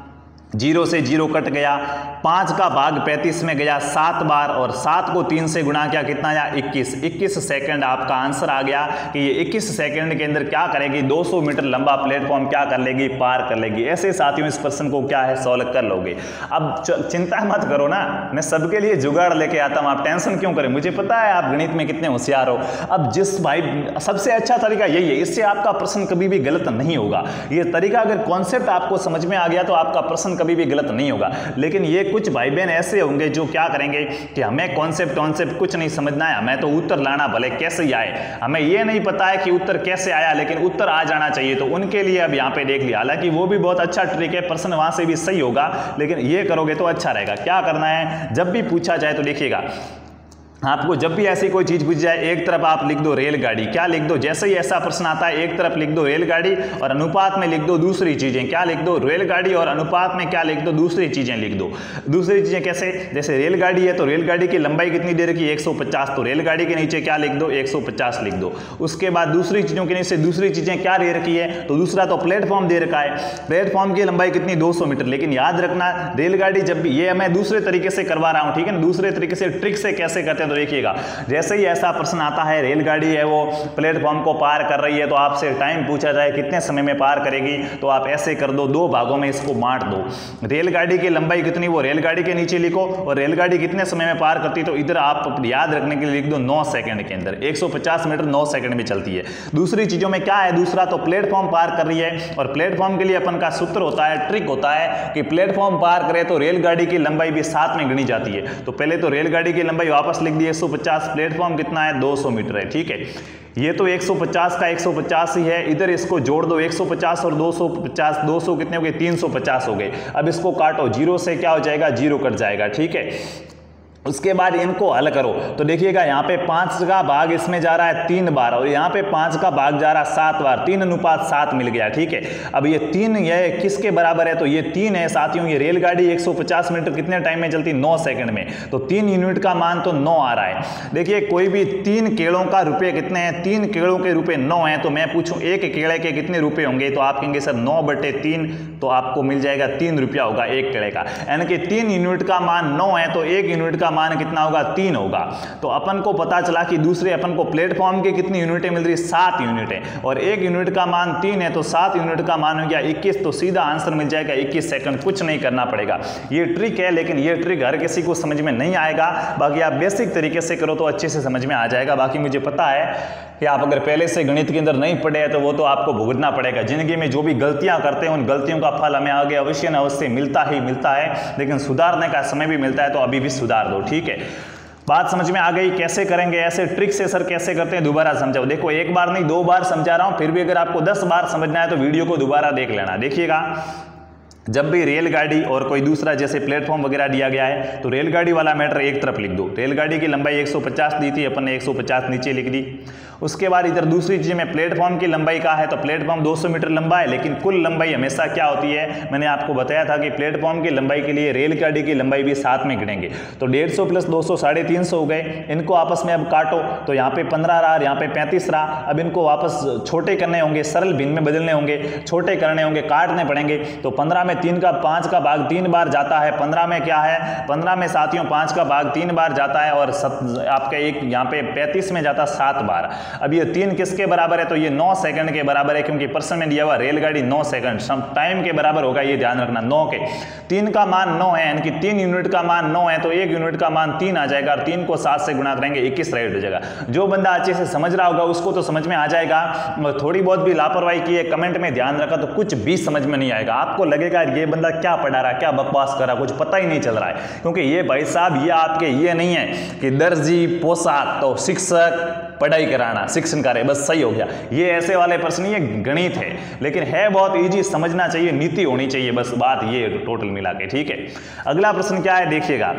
जीरो से जीरो कट गया, पांच का भाग पैंतीस में गया सात बार, और सात को तीन से गुणा किया, कितना आया, इक्कीस। इक्कीस सेकंड आपका आंसर आ गया कि ये इक्कीस सेकंड के अंदर क्या करेगी, दो सौ मीटर लंबा प्लेटफॉर्म क्या कर लेगी, पार कर लेगी। ऐसे साथियों इस प्रश्न को क्या है, सॉल्व कर लोगे। अब चिंता मत करो ना, मैं सबके लिए जुगाड़ लेके आता हूं, आप टेंशन क्यों करें, मुझे पता है आप गणित में कितने होशियार हो। अब जिस भाई सबसे अच्छा तरीका यही है, इससे आपका प्रश्न कभी भी गलत नहीं होगा। ये तरीका अगर कॉन्सेप्ट आपको समझ में आ गया तो आपका प्रश्न कभी भी गलत नहीं होगा। लेकिन ये कुछ भाई बहन ऐसे होंगे जो क्या करेंगे कि हमें कॉन्सेप्ट कॉन्सेप्ट कुछ नहीं समझना है, हमें तो उत्तर लाना भले कैसे ही आए, हमें ये नहीं पता है कि उत्तर कैसे आया, लेकिन उत्तर आ जाना चाहिए। तो उनके लिए अब यहाँ पे देख लिया, हालांकि वो भी बहुत अच्छा ट्रिक है, प्रश्न वहां से भी सही होगा, लेकिन ये करोगे तो अच्छा रहेगा। क्या करना है, जब भी पूछा जाए तो देखिएगा, आपको जब भी ऐसी कोई चीज पूछ जाए एक तरफ आप लिख दो रेलगाड़ी, क्या लिख दो, जैसे ही ऐसा प्रश्न आता है एक तरफ लिख दो रेलगाड़ी और अनुपात में लिख दो दूसरी चीजें, क्या लिख दो, रेलगाड़ी और अनुपात में क्या लिख दो, दूसरी चीजें लिख दो। दूसरी चीजें कैसे, जैसे रेलगाड़ी है तो रेलगाड़ी की लंबाई कितनी दे रखी है, एक सौ पचास, तो रेलगाड़ी के नीचे क्या लिख दो, एक सौ पचास लिख दो। उसके बाद दूसरी चीजों के नीचे दूसरी चीजें क्या दे रखी है, तो दूसरा तो प्लेटफॉर्म दे रखा है, प्लेटफॉर्म की लंबाई कितनी, दो सौ मीटर। लेकिन याद रखना रेलगाड़ी जब भी, ये मैं दूसरे तरीके से करवा रहा हूं, ठीक है ना, दूसरे तरीके से ट्रिक से कैसे करते हैं तो देखिएगा, जैसे ही ऐसा प्रश्न आता है रेलगाड़ी है वो प्लेटफॉर्म को पार कर रही है तो आपसे टाइम पूछा जाए कितने समय में पार करेगी, तो आप ऐसे कर दो, दो भागों में इसको बांट दो। रेलगाड़ी की लंबाई कितनी वो रेलगाड़ी के नीचे लिखो और रेलगाड़ी कितने समय में पार करती, तो इधर आप याद रखने के लिए लिख दो नौ सेकंड के अंदर, एक सौ पचास मीटर नौ सेकंड में चलती है। दूसरी चीजों में क्या है, दूसरा तो प्लेटफॉर्म पार कर रही है और प्लेटफॉर्म के लिए अपन का सूत्र होता है, ट्रिक होता है कि प्लेटफॉर्म पार करे तो रेलगाड़ी की लंबाई भी साथ में गिनी जाती है। तो पहले तो रेलगाड़ी की लंबाई वापस लिख दी एक सौ पचास, प्लेटफॉर्म कितना है, दो सौ मीटर है। ठीक है, ये तो एक सौ पचास का एक सौ पचास ही है, इधर इसको जोड़ दो, एक सौ पचास और दो सौ पचास, दो सौ कितने हो गए, तीन सौ पचास हो गए। अब इसको काटो, जीरो से क्या हो जाएगा, जीरो कट जाएगा। ठीक है, उसके बाद इनको हल करो तो देखिएगा यहाँ पे पांच का भाग इसमें जा रहा है तीन बार और यहाँ पे पांच का भाग जा रहा है सात बार, तीन अनुपात सात मिल गया। ठीक है, अब ये तीन ये किसके बराबर है, तो ये तीन है साथियों, ये रेलगाड़ी एक सौ पचास मीटर कितने टाइम में चलती, नौ सेकंड में, तो तीन यूनिट का मान तो नौ आ रहा है। देखिए कोई भी तीन केलों का रुपये कितने हैं, तीन केलों के रुपये नौ है, तो मैं पूछूं एक केले के कितने रुपए होंगे, तो आप कहेंगे सर नौ बटे तीन, तो आपको मिल जाएगा तीन रुपया होगा एक केले का, यानी कि तीन यूनिट का मान नौ है तो एक यूनिट का मान कितना होगा, तीन होगा। तो अपन को पता चला कि दूसरे अपन को प्लेटफॉर्म की कितनी यूनिटें मिल रही, सात यूनिटें, और एक यूनिट का मान तीन है तो सात यूनिट का मान हो गया इक्कीस। तो सीधा आंसर मिल जाएगा इक्कीस सेकंड, कुछ नहीं करना पड़ेगा। ये ट्रिक है, लेकिन ये ट्रिक हर किसी को समझ में नहीं आएगा। बाकी आप बेसिक तरीके से करो तो अच्छे से समझ में आ जाएगा। बाकी मुझे पता है कि आप अगर पहले से गणित के अंदर नहीं पढ़े हैं तो वो तो आपको भुगतना पड़ेगा। जिंदगी में जो भी गलतियां करते हैं उन गलतियों का फल हमें आगे अवश्य न अवश्य मिलता ही मिलता है, लेकिन सुधारने का समय भी मिलता है, तो अभी भी सुधार दो, ठीक है। बात समझ में आ गई? कैसे करेंगे ऐसे ट्रिक से सर, कैसे करते हैं दोबारा समझाओ। देखो एक बार नहीं दो बार समझा रहा हूं, फिर भी अगर आपको दस बार समझना है तो वीडियो को दोबारा देख लेना। देखिएगा, जब भी रेलगाड़ी और कोई दूसरा जैसे प्लेटफॉर्म वगैरह दिया गया है तो रेलगाड़ी वाला मैटर एक तरफ लिख दो। रेलगाड़ी की लंबाई एक सौ पचास दी थी, अपन ने एक सौ पचास नीचे लिख दी। उसके बाद इधर दूसरी चीज में प्लेटफॉर्म की लंबाई का है तो प्लेटफॉर्म दो सौ मीटर लंबा है, लेकिन कुल लंबाई हमेशा क्या होती है, मैंने आपको बताया था कि प्लेटफॉर्म की लंबाई के लिए रेलगाड़ी की लंबाई भी साथ में गिनेंगे। तो डेढ़ सौ प्लस दो सौ साढ़े तीन सौ हो गए। इनको आपस में अब काटो तो यहाँ पे पंद्रह रहा, यहाँ पे पैंतीस रहा। अब इनको वापस छोटे करने होंगे, सरल भिन्न में बदलने होंगे, छोटे करने होंगे, काटने पड़ेंगे। तो पंद्रह में तीन का पांच का भाग तीन बार जाता है, पंद्रह में क्या है, पंद्रह में साथियों पांच का भाग तीन बार जाता है, और आपका एक यहाँ पे पैंतीस में जाता सात बार। अब ये तीन किसके बराबर है, तो ये नौ सेकंड के बराबर है, क्योंकि पर्सन में दिया हुआ रेलगाड़ी नौ सेकंड टाइम के बराबर होगा, ये ध्यान रखना। नौ के तीन का मान नौ है, यानी कि तीन यूनिट का मान नौ है, तो एक यूनिट का मान तीन आ जाएगा, और तीन को सात से गुणा करेंगे इक्कीस राइट हो जाएगा। जो बंदा अच्छे से समझ रहा होगा उसको तो समझ में आ जाएगा, और थोड़ी बहुत भी लापरवाही की है, कमेंट में ध्यान रखा तो कुछ भी समझ में नहीं आएगा। आपको लगेगा ये बंदा क्या पढ़ा रहा है, क्या बकवास कर रहा है, कुछ पता ही नहीं चल रहा है। क्योंकि ये भाई साहब ये आपके ये नहीं है कि दर्जी पोशाक तो शिक्षक पढ़ाई कराना शिक्षण कार्य बस सही हो गया, ये ऐसे वाले प्रश्न, ये गणित है, लेकिन है बहुत इजी, समझना चाहिए, नीति होनी चाहिए, बस बात ये टोटल मिला के, ठीक है। अगला प्रश्न क्या है देखिएगा,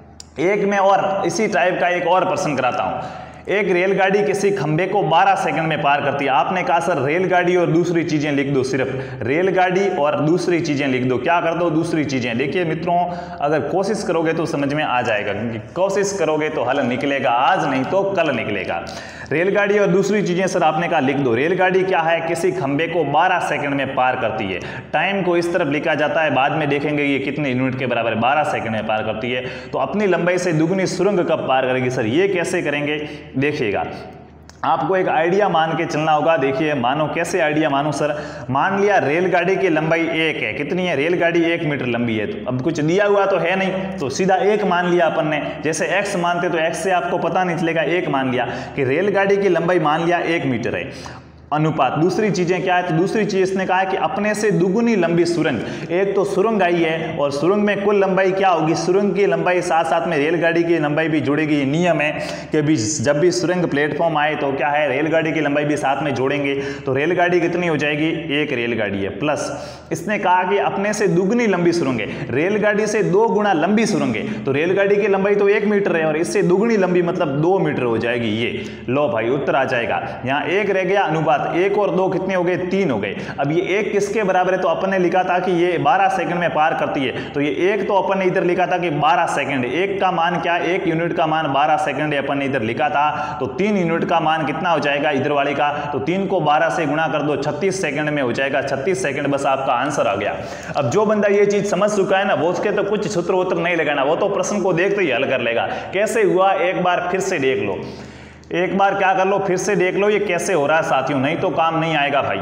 एक में और इसी टाइप का एक और प्रश्न कराता हूं। एक रेलगाड़ी किसी खंबे को बारह सेकंड में पार करती है। आपने कहा सर रेलगाड़ी और दूसरी चीजें लिख दो, सिर्फ रेलगाड़ी और दूसरी चीजें लिख दो। क्या कर दो, दूसरी चीजें। देखिए मित्रों, अगर कोशिश करोगे तो समझ में आ जाएगा, क्योंकि कोशिश करोगे तो हल निकलेगा, आज नहीं तो कल निकलेगा। रेलगाड़ी और दूसरी चीजें सर आपने कहा लिख दो। रेलगाड़ी क्या है, किसी खंबे को बारह सेकंड में पार करती है। टाइम को इस तरफ लिखा जाता है, बाद में देखेंगे ये कितने यूनिट के बराबर है, बारह सेकंड में पार करती है। तो अपनी लंबाई से दुगनी सुरंग कब पार करेगी सर, ये कैसे करेंगे देखिएगा। आपको एक आइडिया मान के चलना होगा। देखिए मानो, कैसे आइडिया मानो सर, मान लिया रेलगाड़ी की लंबाई एक है, कितनी है, रेलगाड़ी एक मीटर लंबी है। तो अब कुछ दिया हुआ तो है नहीं, तो सीधा एक मान लिया अपन ने। जैसे एक्स मानते तो एक्स से आपको पता नहीं चलेगा, एक मान लिया कि रेलगाड़ी की लंबाई मान लिया एक मीटर है। अनुपात, दूसरी चीजें क्या है, तो दूसरी चीज इसने कहा है कि अपने से दुगुनी लंबी सुरंग। एक तो सुरंग आई है, और सुरंग में कुल लंबाई क्या होगी, सुरंग की लंबाई साथ साथ में रेलगाड़ी की लंबाई भी जुड़ेगी। नियम है कि भी जब भी सुरंग प्लेटफॉर्म आए तो क्या है, रेलगाड़ी की लंबाई भी साथ में जोड़ेंगे। तो रेलगाड़ी कितनी हो जाएगी, एक रेलगाड़ी है, प्लस इसने कहा कि अपने से दुगनी लंबी सुरंग है, रेलगाड़ी से दो गुना लंबी सुरंग है। तो रेलगाड़ी की लंबाई तो एक मीटर है, और इससे दुगनी लंबी मतलब दो मीटर हो जाएगी। ये लो भाई उत्तर आ जाएगा। यहाँ एक रह गया अनुपात, एक और दो कितने हो गए, तीन हो गए। अब ये एक किसके बराबर है, तो अपन ने लिखा था कि ये बारह सेकंड में पार करती है। तो ये एक तो अपन ने इधर लिखा था कि बारह सेकंड, एक का मान क्या, एक यूनिट का मान बारह सेकंड है, अपन ने इधर लिखा था। तो तीन यूनिट का मान कितना हो जाएगा इधर वाले का, तो तीन को बारह से गुणा कर दो, छत्तीस सेकंड में हो जाएगा। छत्तीस सेकंड, बस आपका आंसर आ गया। अब जो बंदा ये चीज समझ चुका है ना, वो उसके तो कुछ सूत्र वूत्र नहीं लगाना, वो तो प्रश्न को देखते ही हल कर लेगा। कैसे हुआ एक बार फिर से देख लो, एक बार क्या कर लो, फिर से देख लो ये कैसे हो रहा है साथियों, नहीं तो काम नहीं आएगा भाई।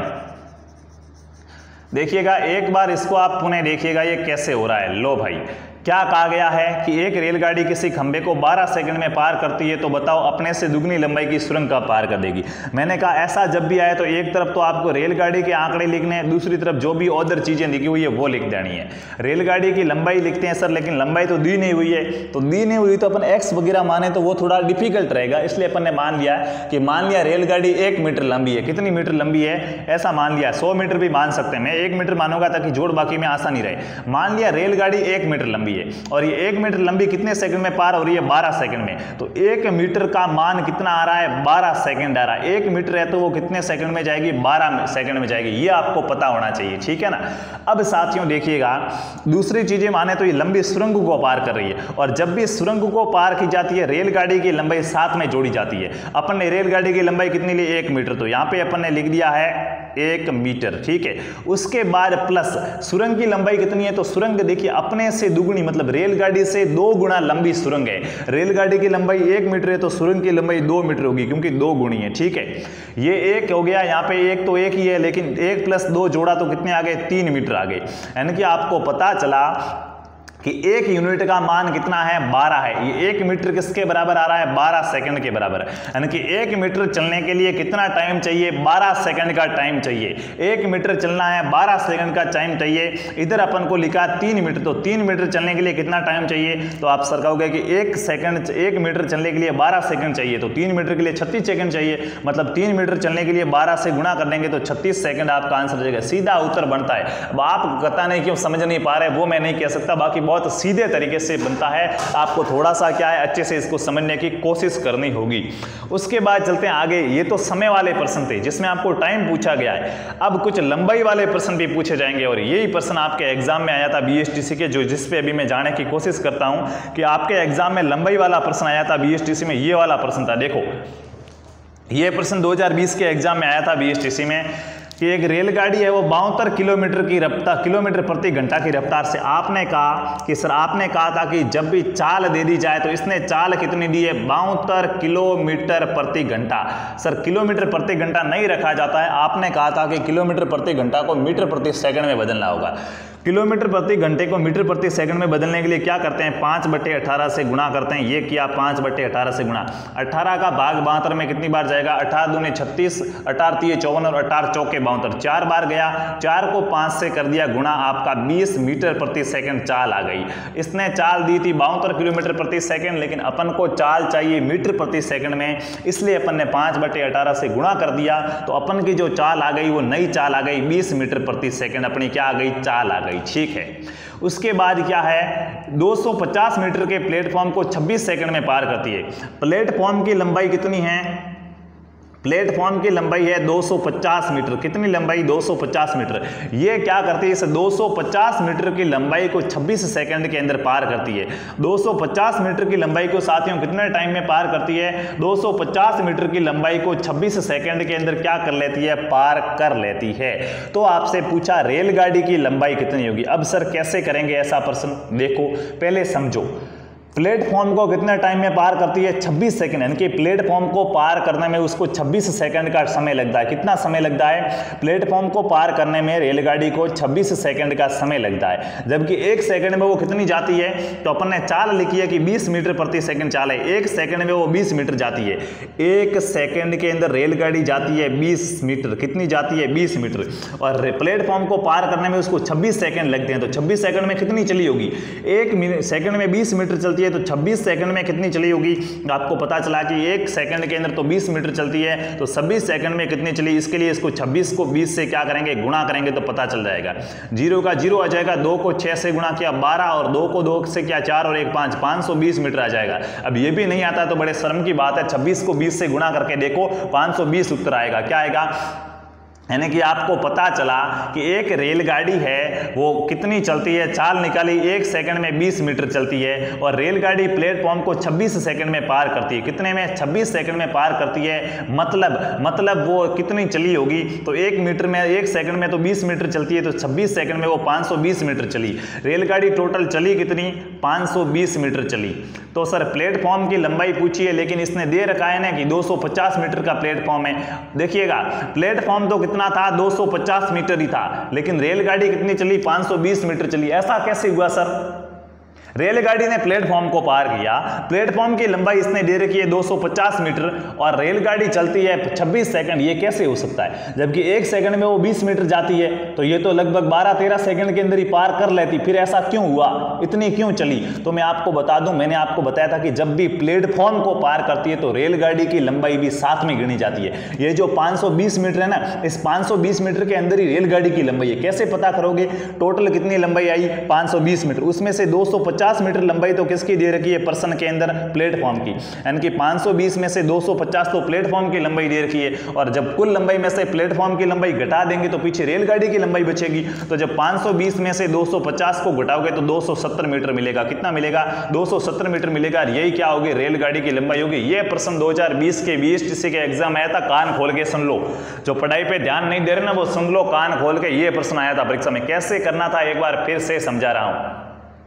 देखिएगा एक बार इसको आप पुनः देखिएगा ये कैसे हो रहा है। लो भाई, क्या कहा गया है कि एक रेलगाड़ी किसी खंबे को बारह सेकंड में पार करती है, तो बताओ अपने से दुगनी लंबाई की सुरंग कब पार कर देगी। मैंने कहा ऐसा जब भी आए तो एक तरफ तो आपको रेलगाड़ी के आंकड़े लिखने हैं, दूसरी तरफ जो भी अदर चीजें लिखी हुई है वो लिख देनी है। रेलगाड़ी की लंबाई लिखते हैं सर, लेकिन लंबाई तो दी नहीं हुई है, तो दी नहीं हुई तो अपन एक्स वगैरह माने तो वो थोड़ा डिफिकल्ट रहेगा, इसलिए अपन ने मान लिया कि मान लिया रेलगाड़ी एक मीटर लंबी है। कितनी मीटर लंबी है ऐसा मान लिया, सौ मीटर भी मान सकते हैं, मैं एक मीटर मानूंगा ताकि जोड़ बाकी में आसानी रहे। मान लिया रेलगाड़ी एक मीटर लंबी है, और ये एक मीटर लंबी कितने सेकंड में पार हो रही है, बारह सेकंड में। तो एक मीटर का मान कितना आ रहा है, बारह सेकंड आ रहा है। एक मीटर है तो वो कितने सेकंड में जाएगी, बारह सेकंड में जाएगी। ये आपको पता होना चाहिए, ठीक है ना। अब साथियों देखिएगा, दूसरी चीजें माने तो ये लंबी सुरंग को पार कर रही है, और जब भी सुरंग को पार की जाती है रेलगाड़ी की लंबाई साथ में जोड़ी जाती है। अपन ने रेलगाड़ी की लंबाई कितनी ली, एक मीटर, तो यहां पे अपन ने लिख दिया है एक मीटर, ठीक है। उसके बाद प्लस सुरंग की लंबाई कितनी है, तो सुरंग देखिए अपने से दुगुनी, मतलब रेलगाड़ी से दो गुना लंबी सुरंग है। रेलगाड़ी की लंबाई एक मीटर है तो सुरंग की लंबाई दो मीटर होगी, क्योंकि दो गुणी है, ठीक है। ये एक हो गया, यहाँ पे एक तो एक ही है, लेकिन एक प्लस दो जोड़ा तो कितने आ गए, तीन मीटर आ गए। यानी कि आपको पता चला कि एक यूनिट का मान कितना है, बारह है। ये एक मीटर किसके बराबर आ रहा है, बारह सेकंड के बराबर। यानी कि एक मीटर चलने के लिए कितना टाइम चाहिए, बारह सेकंड का टाइम चाहिए। एक मीटर चलना है, बारह सेकंड का टाइम चाहिए। इधर अपन को लिखा तीन मीटर, तो तीन मीटर चलने के लिए कितना टाइम चाहिए, तो आप सर कहोगे कि एक सेकंड एक मीटर चलने के लिए बारह सेकंड चाहिए, तो तीन मीटर के लिए छत्तीस सेकंड चाहिए। मतलब तीन मीटर चलने के लिए बारह से गुणा कर देंगे तो छत्तीस सेकंड आपका आंसर जाएगा। सीधा उत्तर बनता है। अब आप पता नहीं क्यों समझ नहीं पा रहे, वो मैं नहीं कह सकता, बाकी बहुत सीधे तरीके से बनता है। आपको थोड़ा सा क्या है, अच्छे से इसको समझने की कोशिश करनी होगी। उसके बाद चलते हैं आगे। ये तो समय वाले प्रश्न थे जिसमें आपको टाइम पूछा गया है। अब कुछ लंबाई वाले प्रश्न भी पूछे जाएंगे, और यही प्रश्न आपके एग्जाम में आया था बीएसटीसी के, जो जिस पे अभी मैं जाने की कोशिश करता हूं कि आपके एग्जाम में लंबाई वाला प्रश्न आया था बीएसटीसी में। ये वाला प्रश्न था, देखो ये प्रश्न दो हज़ार बीस के एग्जाम में आया था बीएसटीसी में कि एक रेलगाड़ी है वो बहत्तर किलोमीटर की रफ्तार किलोमीटर प्रति घंटा की रफ्तार से, आपने कहा कि सर आपने कहा था कि जब भी चाल दे दी जाए तो इसने चाल कितनी दी है, बहत्तर किलोमीटर प्रति घंटा। सर किलोमीटर प्रति घंटा नहीं रखा जाता है, आपने कहा था कि किलोमीटर प्रति घंटा को मीटर प्रति सेकंड में बदलना होगा। किलोमीटर प्रति घंटे को मीटर प्रति सेकंड में बदलने के लिए क्या करते हैं, पाँच बटे अठारह से गुणा करते हैं। ये किया पाँच बटे अठारह से गुणा, अठारह का भाग बहत्तर में कितनी बार जाएगा, अठारह दूनी छत्तीस, अठारह तीय चौवन और अठारह चौके बहत्तर, चार बार गया। चार को पाँच से कर दिया गुणा, आपका बीस मीटर प्रति सेकंड चाल आ गई। इसने चाल दी थी बहत्तर किलोमीटर प्रति सेकंड, लेकिन अपन को चाल चाहिए मीटर प्रति सेकंड में, इसलिए अपन ने पाँच बटे अठारह से गुणा कर दिया। तो अपन की जो चाल आ गई वो नई चाल आ गई, बीस मीटर प्रति सेकंड अपनी क्या आ गई, चाल आ गई, ठीक है। उसके बाद क्या है, दो सौ पचास मीटर के प्लेटफॉर्म को छब्बीस सेकंड में पार करती है। प्लेटफॉर्म की लंबाई कितनी है, प्लेटफॉर्म की लंबाई है दो सौ पचास मीटर। कितनी लंबाई, दो सौ पचास मीटर। ये क्या करती है, इस दो सौ पचास मीटर की लंबाई को छब्बीस सेकंड के अंदर पार करती है। दो सौ पचास मीटर की लंबाई को साथियों कितने टाइम में पार करती है, दो सौ पचास मीटर की लंबाई को छब्बीस सेकंड के अंदर क्या कर लेती है, पार कर लेती है। तो आपसे पूछा रेलगाड़ी की लंबाई कितनी होगी। अब सर कैसे करेंगे ऐसा प्रश्न, देखो पहले समझो। प्लेटफॉर्म को कितने टाइम में पार करती है, छब्बीस सेकंड। यानी कि प्लेटफॉर्म को पार करने में उसको छब्बीस सेकंड का समय लगता है। कितना समय लगता है, प्लेटफॉर्म को पार करने में रेलगाड़ी को छब्बीस सेकंड का समय लगता है। जबकि एक सेकंड में वो कितनी जाती है, तो अपन ने चाल लिखी है कि बीस मीटर प्रति सेकंड चाल है, एक सेकंड में वो बीस मीटर जाती है। एक सेकंड के अंदर रेलगाड़ी जाती है बीस मीटर। कितनी जाती है, बीस मीटर। और प्लेटफॉर्म को पार करने में उसको छब्बीस सेकंड लगते हैं। तो छब्बीस सेकंड में कितनी चली होगी, एक सेकंड में बीस मीटर चलती है तो छब्बीस सेकंड में कितनी चली होगी। आपको पता चला कि एक सेकंड के अंदर तो बीस मीटर चलती है, तो छब्बीस सेकंड में कितनी चली। इसके लिए इसको छब्बीस को बीस से क्या करेंगे, गुणा करेंगे तो पता चल जाएगा। जीरो का जीरो आ जाएगा, दो को छह से गुणा किया बारह, और दो को दो से क्या चार और एक पाँच, पाँच सौ बीस मीटर आ जाएगा। अब ये भी नहीं आता तो बड़े शर्म की बात है, छब्बीस को बीस से गुणा करके देखो, पाँच सौ बीस उत्तर आएगा। क्या आएगा, यानी कि आपको पता चला कि एक रेलगाड़ी है वो कितनी चलती है, चाल निकाली, एक सेकंड में बीस मीटर चलती है, और रेलगाड़ी प्लेटफॉर्म को छब्बीस सेकंड में पार करती है। कितने में, छब्बीस सेकंड में पार करती है। मतलब मतलब वो कितनी चली होगी, तो एक मीटर में एक सेकंड में तो बीस मीटर चलती है, तो छब्बीस सेकंड में वो पाँच सौ बीस मीटर चली। रेलगाड़ी टोटल चली कितनी, पाँच सौ बीस मीटर चली। तो सर प्लेटफॉर्म की लंबाई पूछी है, लेकिन इसने दे रखा है ना कि दो सौ पचास मीटर का प्लेटफॉर्म है। देखिएगा प्लेटफॉर्म तो कितना था, दो सौ पचास मीटर ही था, लेकिन रेलगाड़ी कितनी चली, पाँच सौ बीस मीटर चली। ऐसा कैसे हुआ सर, रेलगाड़ी ने प्लेटफॉर्म को पार किया, प्लेटफॉर्म की लंबाई इसने दे रखी है दो सौ पचास मीटर, और रेलगाड़ी चलती है छब्बीस सेकंड। ये कैसे हो सकता है, जबकि एक सेकंड में वो बीस मीटर जाती है, तो ये तो लगभग बारह तेरह सेकंड के अंदर ही पार कर लेती। फिर ऐसा क्यों हुआ, इतनी क्यों चली। तो मैं आपको बता दूं, मैंने आपको बताया था कि जब भी प्लेटफॉर्म को पार करती है तो रेलगाड़ी की लंबाई भी साथ में गिनी जाती है। ये जो पाँच सौ बीस मीटर है ना, इस पाँच सौ बीस मीटर के अंदर ही रेलगाड़ी की लंबाई है। कैसे पता करोगे, टोटल कितनी लंबाई आई, पाँच सौ बीस मीटर, उसमें से दो सौ पचास पचास मीटर लंबाई तो किसकी दे रखी है प्रश्न के अंदर, प्लेटफॉर्म की, यानी कि पाँच सौ बीस में से दो सौ पचास तो प्लेटफॉर्म की लंबाई दे रखी है, और जब कुल लंबाई में से प्लेटफॉर्म की लंबाई घटा देंगे तो पीछे रेलगाड़ी की लंबाई बचेगी। तो जब पाँच सौ बीस में से दो सौ पचास को घटाओगे तो दो सौ सत्तर मीटर मिलेगा। कितना मिलेगा, दो सौ सत्तर मीटर मिलेगा। यही क्या होगी, रेलगाड़ी की लंबाई होगी। यह प्रश्न दो हज़ार बीस के बीएसटीसी के एग्जाम आया था, कान खोल के सुन लो, जो पढ़ाई पे ध्यान नहीं दे रहे ना वो सुन लो कान खोल के। ये प्रश्न आया था परीक्षा में, कैसे करना था एक बार फिर से समझा रहा हूं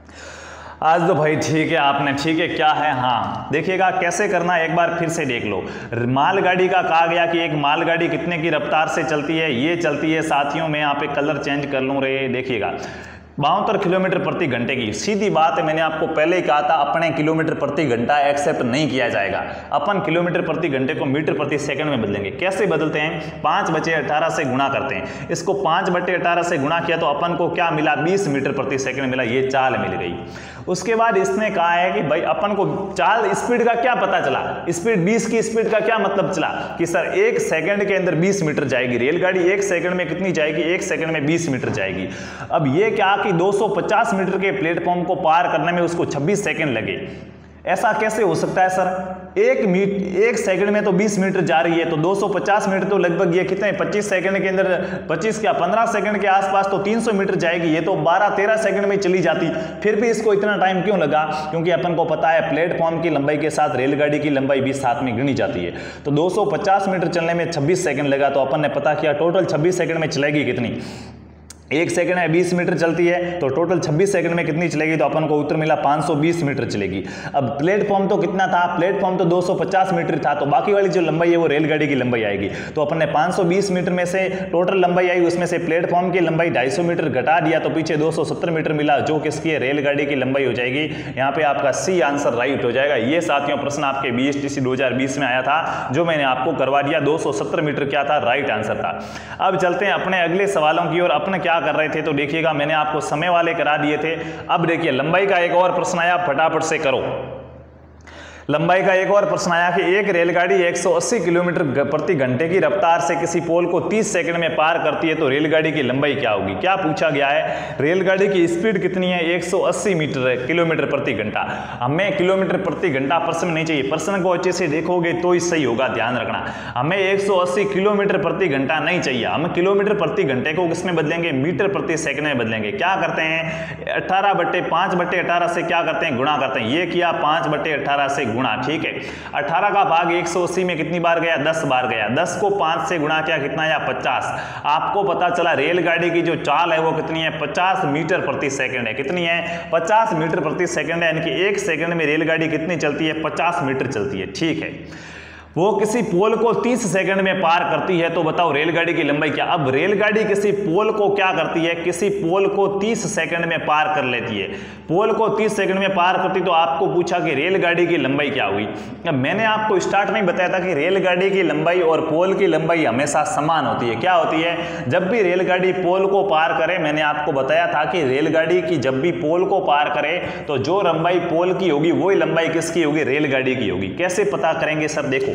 आज तो भाई। ठीक है आपने, ठीक है क्या है, हाँ देखिएगा कैसे करना एक बार फिर से देख लो। मालगाड़ी का कहा गया कि एक मालगाड़ी कितने की रफ्तार से चलती है, ये चलती है साथियों, मैं यहाँ पे कलर चेंज कर लूँ रे, देखिएगा बहत्तर किलोमीटर प्रति घंटे की। सीधी बात है, मैंने आपको पहले ही कहा था अपने किलोमीटर प्रति घंटा एक्सेप्ट नहीं किया जाएगा। अपन किलोमीटर प्रति घंटे को मीटर प्रति सेकंड में बदलेंगे। कैसे बदलते हैं, पाँच बचे अठारह से गुणा करते हैं। इसको पाँच बटे अठारह से गुणा किया तो अपन को क्या मिला, बीस मीटर प्रति सेकंड मिला, ये चाल मिल गई। उसके बाद इसने कहा है कि भाई अपन को चाल स्पीड का क्या पता चला, स्पीड बीस की स्पीड का क्या मतलब चला कि सर एक सेकंड के अंदर बीस मीटर जाएगी रेलगाड़ी, एक सेकंड में कितनी जाएगी, एक सेकंड में बीस मीटर जाएगी। अब ये क्या कि दो सौ पचास मीटर के प्लेटफॉर्म को पार करने में उसको छब्बीस सेकंड लगे। ऐसा कैसे हो सकता है सर, एक मीट एक सेकंड में तो बीस मीटर जा रही है, तो दो सौ पचास मीटर तो लगभग ये कितने पच्चीस सेकंड के अंदर, पच्चीस क्या पंद्रह सेकंड के आसपास तो तीन सौ मीटर जाएगी, ये तो बारह तेरह सेकंड में चली जाती। फिर भी इसको इतना टाइम क्यों लगा, क्योंकि अपन को पता है प्लेटफॉर्म की लंबाई के साथ रेलगाड़ी की लंबाई भी साथ में गिनी जाती है। तो दो सौ पचास मीटर चलने में छब्बीस सेकंड लगा, तो अपन ने पता किया टोटल छब्बीस सेकंड में चलेगी कितनी, एक सेकंड में बीस मीटर चलती है तो टोटल छब्बीस सेकंड में कितनी चलेगी, तो अपन को उत्तर मिला पाँच सौ बीस मीटर चलेगी। अब प्लेटफॉर्म तो कितना था, प्लेटफॉर्म तो दो सौ पचास मीटर था, तो बाकी वाली जो लंबाई है वो रेलगाड़ी की लंबाई आएगी। तो अपन ने पाँच सौ बीस मीटर में से टोटल लंबाई आई, उसमें से प्लेटफॉर्म की लंबाई दो सौ पचास मीटर घटा दिया तो पीछे दो सौ सत्तर मीटर मिला, जो किसकी है, रेलगाड़ी की लंबाई हो जाएगी। यहाँ पे आपका सी आंसर राइट हो जाएगा। ये साथियों प्रश्न आपके बीएसटीसी दो हज़ार बीस में आया था, जो मैंने आपको करवा दिया, दो सौ सत्तर मीटर क्या था, राइट आंसर था। अब चलते हैं अपने अगले सवालों की ओर। अपने क्या कर रहे थे तो देखिए, मैंने आपको समय वाले करा दिए थे। अब देखिए लंबाई का एक और प्रश्न आया, फटाफट से करो। लंबाई का एक और प्रश्न आया कि एक रेलगाड़ी एक सौ अस्सी किलोमीटर प्रति घंटे की रफ्तार से किसी पोल को तीस सेकंड में पार करती है, तो रेलगाड़ी की लंबाई क्या होगी। क्या पूछा गया है, रेलगाड़ी की स्पीड कितनी है, एक सौ अस्सी मीटर किलोमीटर प्रति घंटा। हमें किलोमीटर प्रति घंटा प्रश्न नहीं चाहिए, प्रश्न को अच्छे से देखोगे तो ही सही होगा, ध्यान रखना। हमें एक सौ अस्सी किलोमीटर प्रति घंटा नहीं चाहिए, हम किलोमीटर प्रति घंटे को किसमें बदलेंगे, मीटर प्रति सेकंड में बदलेंगे। क्या करते हैं, अठारह बट्टे पाँच बट्टे अठारह से क्या करते हैं, गुणा करते हैं। ये किया पाँच बट्टे अठारह से गुणा, ठीक है। अठारह का भाग एक सौ अस्सी में कितनी बार गया, दस बार गया। दस को पाँच से गुणा किया कितना आया, पचास। आपको पता चला रेलगाड़ी की जो चाल है वो कितनी है, पचास मीटर प्रति सेकंड है। कितनी है, पचास मीटर प्रति सेकंड है, यानी कि एक सेकंड में रेलगाड़ी कितनी चलती है, पचास मीटर चलती है, ठीक है। वो किसी पोल को तीस सेकंड में पार करती है, तो बताओ रेलगाड़ी की लंबाई क्या। अब रेलगाड़ी किसी पोल को क्या करती है, किसी पोल को तीस सेकंड में पार कर लेती है। पोल को तीस सेकंड में पार करती, तो आपको पूछा कि रेलगाड़ी की लंबाई क्या हुई। अब मैंने आपको स्टार्ट में बताया था कि रेलगाड़ी की लंबाई और पोल की लंबाई हमेशा समान होती है। क्या होती है, जब भी रेलगाड़ी पोल को पार करे, मैंने आपको बताया था कि रेलगाड़ी की जब भी पोल को पार करे तो जो लंबाई पोल की होगी वही लंबाई किसकी होगी, रेलगाड़ी की होगी। कैसे पता करेंगे सर, देखो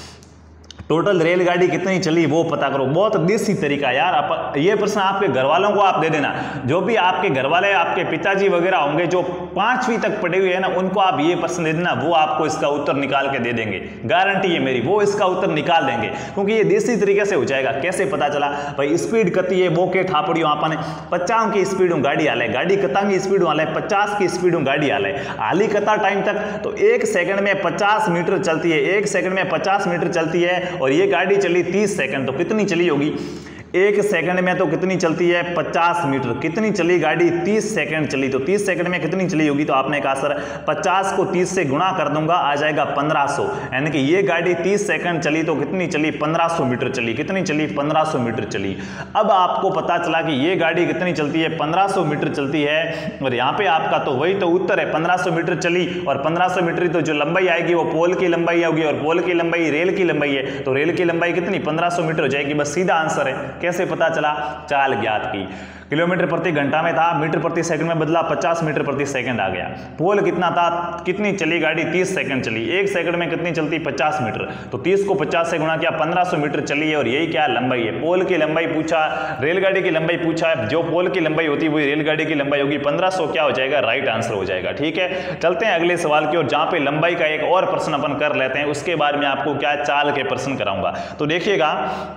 टोटल रेलगाड़ी कितनी चली वो पता करो। बहुत देसी तरीका यार। आप ये प्रश्न आपके घर वालों को आप दे देना, जो भी आपके घर वाले आपके पिताजी वगैरह होंगे जो पांचवी तक पढ़े हुए हैं ना, उनको आप ये प्रश्न दे देना, वो आपको इसका उत्तर निकाल के दे देंगे, गारंटी है मेरी, वो इसका उत्तर निकाल देंगे, क्योंकि ये देसी तरीके से हो जाएगा। कैसे पता चला भाई, स्पीड कती है वो के ठापड़ी आपने पचास की स्पीड हूँ गाड़ी हाल है, गाड़ी कता की स्पीड हाल है, पचास की स्पीड हूँ गाड़ी हाल है, हाली कता टाइम तक, तो एक सेकंड में पचास मीटर चलती है, एक सेकंड में पचास मीटर चलती है, और ये गाड़ी चली तीस सेकंड, तो कितनी चली होगी, एक सेकंड में तो कितनी चलती है, पचास मीटर। कितनी चली गाड़ी, तीस सेकंड चली, तो तीस सेकंड में कितनी चली होगी, तो आपने कहा सर पचास को तीस से गुणा कर दूंगा, आ जाएगा पंद्रह सौ, यानी कि ये गाड़ी तीस सेकंड चली तो कितनी चली, पंद्रह सौ मीटर चली। कितनी चली, पंद्रह सौ मीटर चली। अब आपको पता चला कि ये गाड़ी कितनी चलती है, पंद्रह सौ मीटर चलती है, और यहाँ पे आपका तो वही तो उत्तर है, पंद्रह सौ मीटर चली, और पंद्रह सौ मीटर तो जो लंबाई आएगी वो पोल की लंबाई होगी, और पोल की लंबाई रेल की लंबाई है, तो रेल की लंबाई कितनी, पंद्रह सौ मीटर हो जाएगी। बस सीधा आंसर है। कैसे पता चला? चाल ज्ञात की। किलोमीटर प्रति घंटा में था, मीटर प्रति सेकंड में बदला, पचास मीटर प्रति सेकंड आ गया। पोल कितना था, कितनी चली गाड़ी, तीस सेकंड चली। एक सेकंड में कितनी चलती, पचास मीटर, तो तीस को पचास से गुणा किया, पंद्रह सौ मीटर चली है। और यही क्या लंबाई है, पोल की लंबाई पूछा, रेलगाड़ी की लंबाई पूछा है, जो पोल की लंबाई होती है वही रेलगाड़ी की लंबाई होगी। पंद्रह सौ क्या हो जाएगा, राइट आंसर हो जाएगा। ठीक है, चलते हैं अगले सवाल की ओर, जहां पे लंबाई का एक और प्रश्न अपन कर लेते हैं, उसके बाद में आपको क्या चाल के प्रश्न कराऊंगा। तो देखिएगा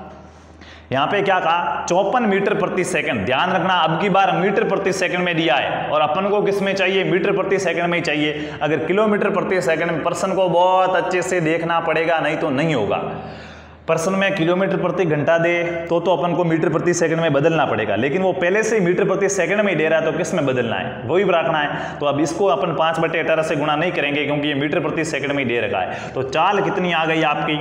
यहां पे क्या कहा, चौपन मीटर प्रति सेकंड। ध्यान रखना, अब की बार मीटर प्रति सेकंड में दिया है और अपन को किस में चाहिए, मीटर प्रति सेकंड में ही चाहिए। अगर किलोमीटर प्रति सेकंड में, प्रश्न को बहुत अच्छे से देखना पड़ेगा, नहीं तो नहीं होगा। प्रश्न में किलोमीटर प्रति घंटा दे तो तो अपन को मीटर प्रति सेकंड में बदलना पड़ेगा, लेकिन वो पहले से ही मीटर प्रति सेकंड में ही दे रहा है, तो किस में बदलना है, वही रखना है। तो अब इसको अपन पांच बटे अठारह से गुणा नहीं करेंगे, क्योंकि ये मीटर प्रति सेकंड में ही दे रखा है। तो चाल कितनी आ गई आपकी,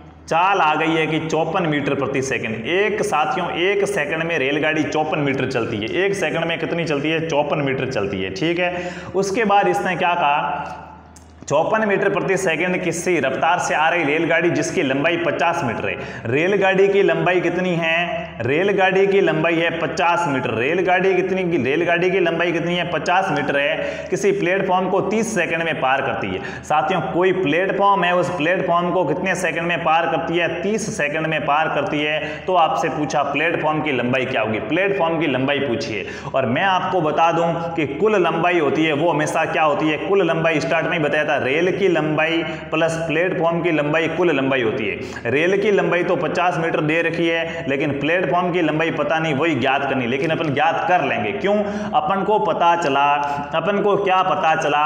चाल आ गई है कि चौपन मीटर प्रति सेकंड। एक साथियों, एक सेकंड में रेलगाड़ी चौपन मीटर चलती है। एक सेकंड में कितनी चलती है, चौपन मीटर चलती है। ठीक है, उसके बाद इसने क्या कहा, चौपन मीटर प्रति सेकंड किसी रफ्तार से आ रही रेलगाड़ी जिसकी लंबाई पचास मीटर है। रेलगाड़ी की लंबाई कितनी है, रेलगाड़ी की लंबाई है पचास मीटर। रेलगाड़ी कितनी की रेलगाड़ी की लंबाई कितनी है, पचास मीटर है। किसी प्लेटफॉर्म को तीस सेकंड में पार करती है। साथियों, कोई प्लेटफॉर्म है, उस प्लेटफॉर्म को कितने सेकंड में पार करती है, तीस सेकंड में पार करती है। तो आपसे पूछा प्लेटफॉर्म की लंबाई क्या होगी, प्लेटफॉर्म की लंबाई पूछिए। और मैं आपको बता दूं कि कुल लंबाई होती है वो हमेशा क्या होती है, कुल लंबाई स्टार्ट में ही बताया था, रेल की लंबाई प्लस प्लेटफॉर्म की लंबाई कुल लंबाई होती है। रेल की लंबाई तो पचास मीटर दे रखी है, लेकिन प्लेटफॉर्म की लंबाई पता नहीं, वही ज्ञात करनी। लेकिन अपन ज्ञात कर लेंगे, क्यों, अपन को पता चला, अपन को क्या पता चला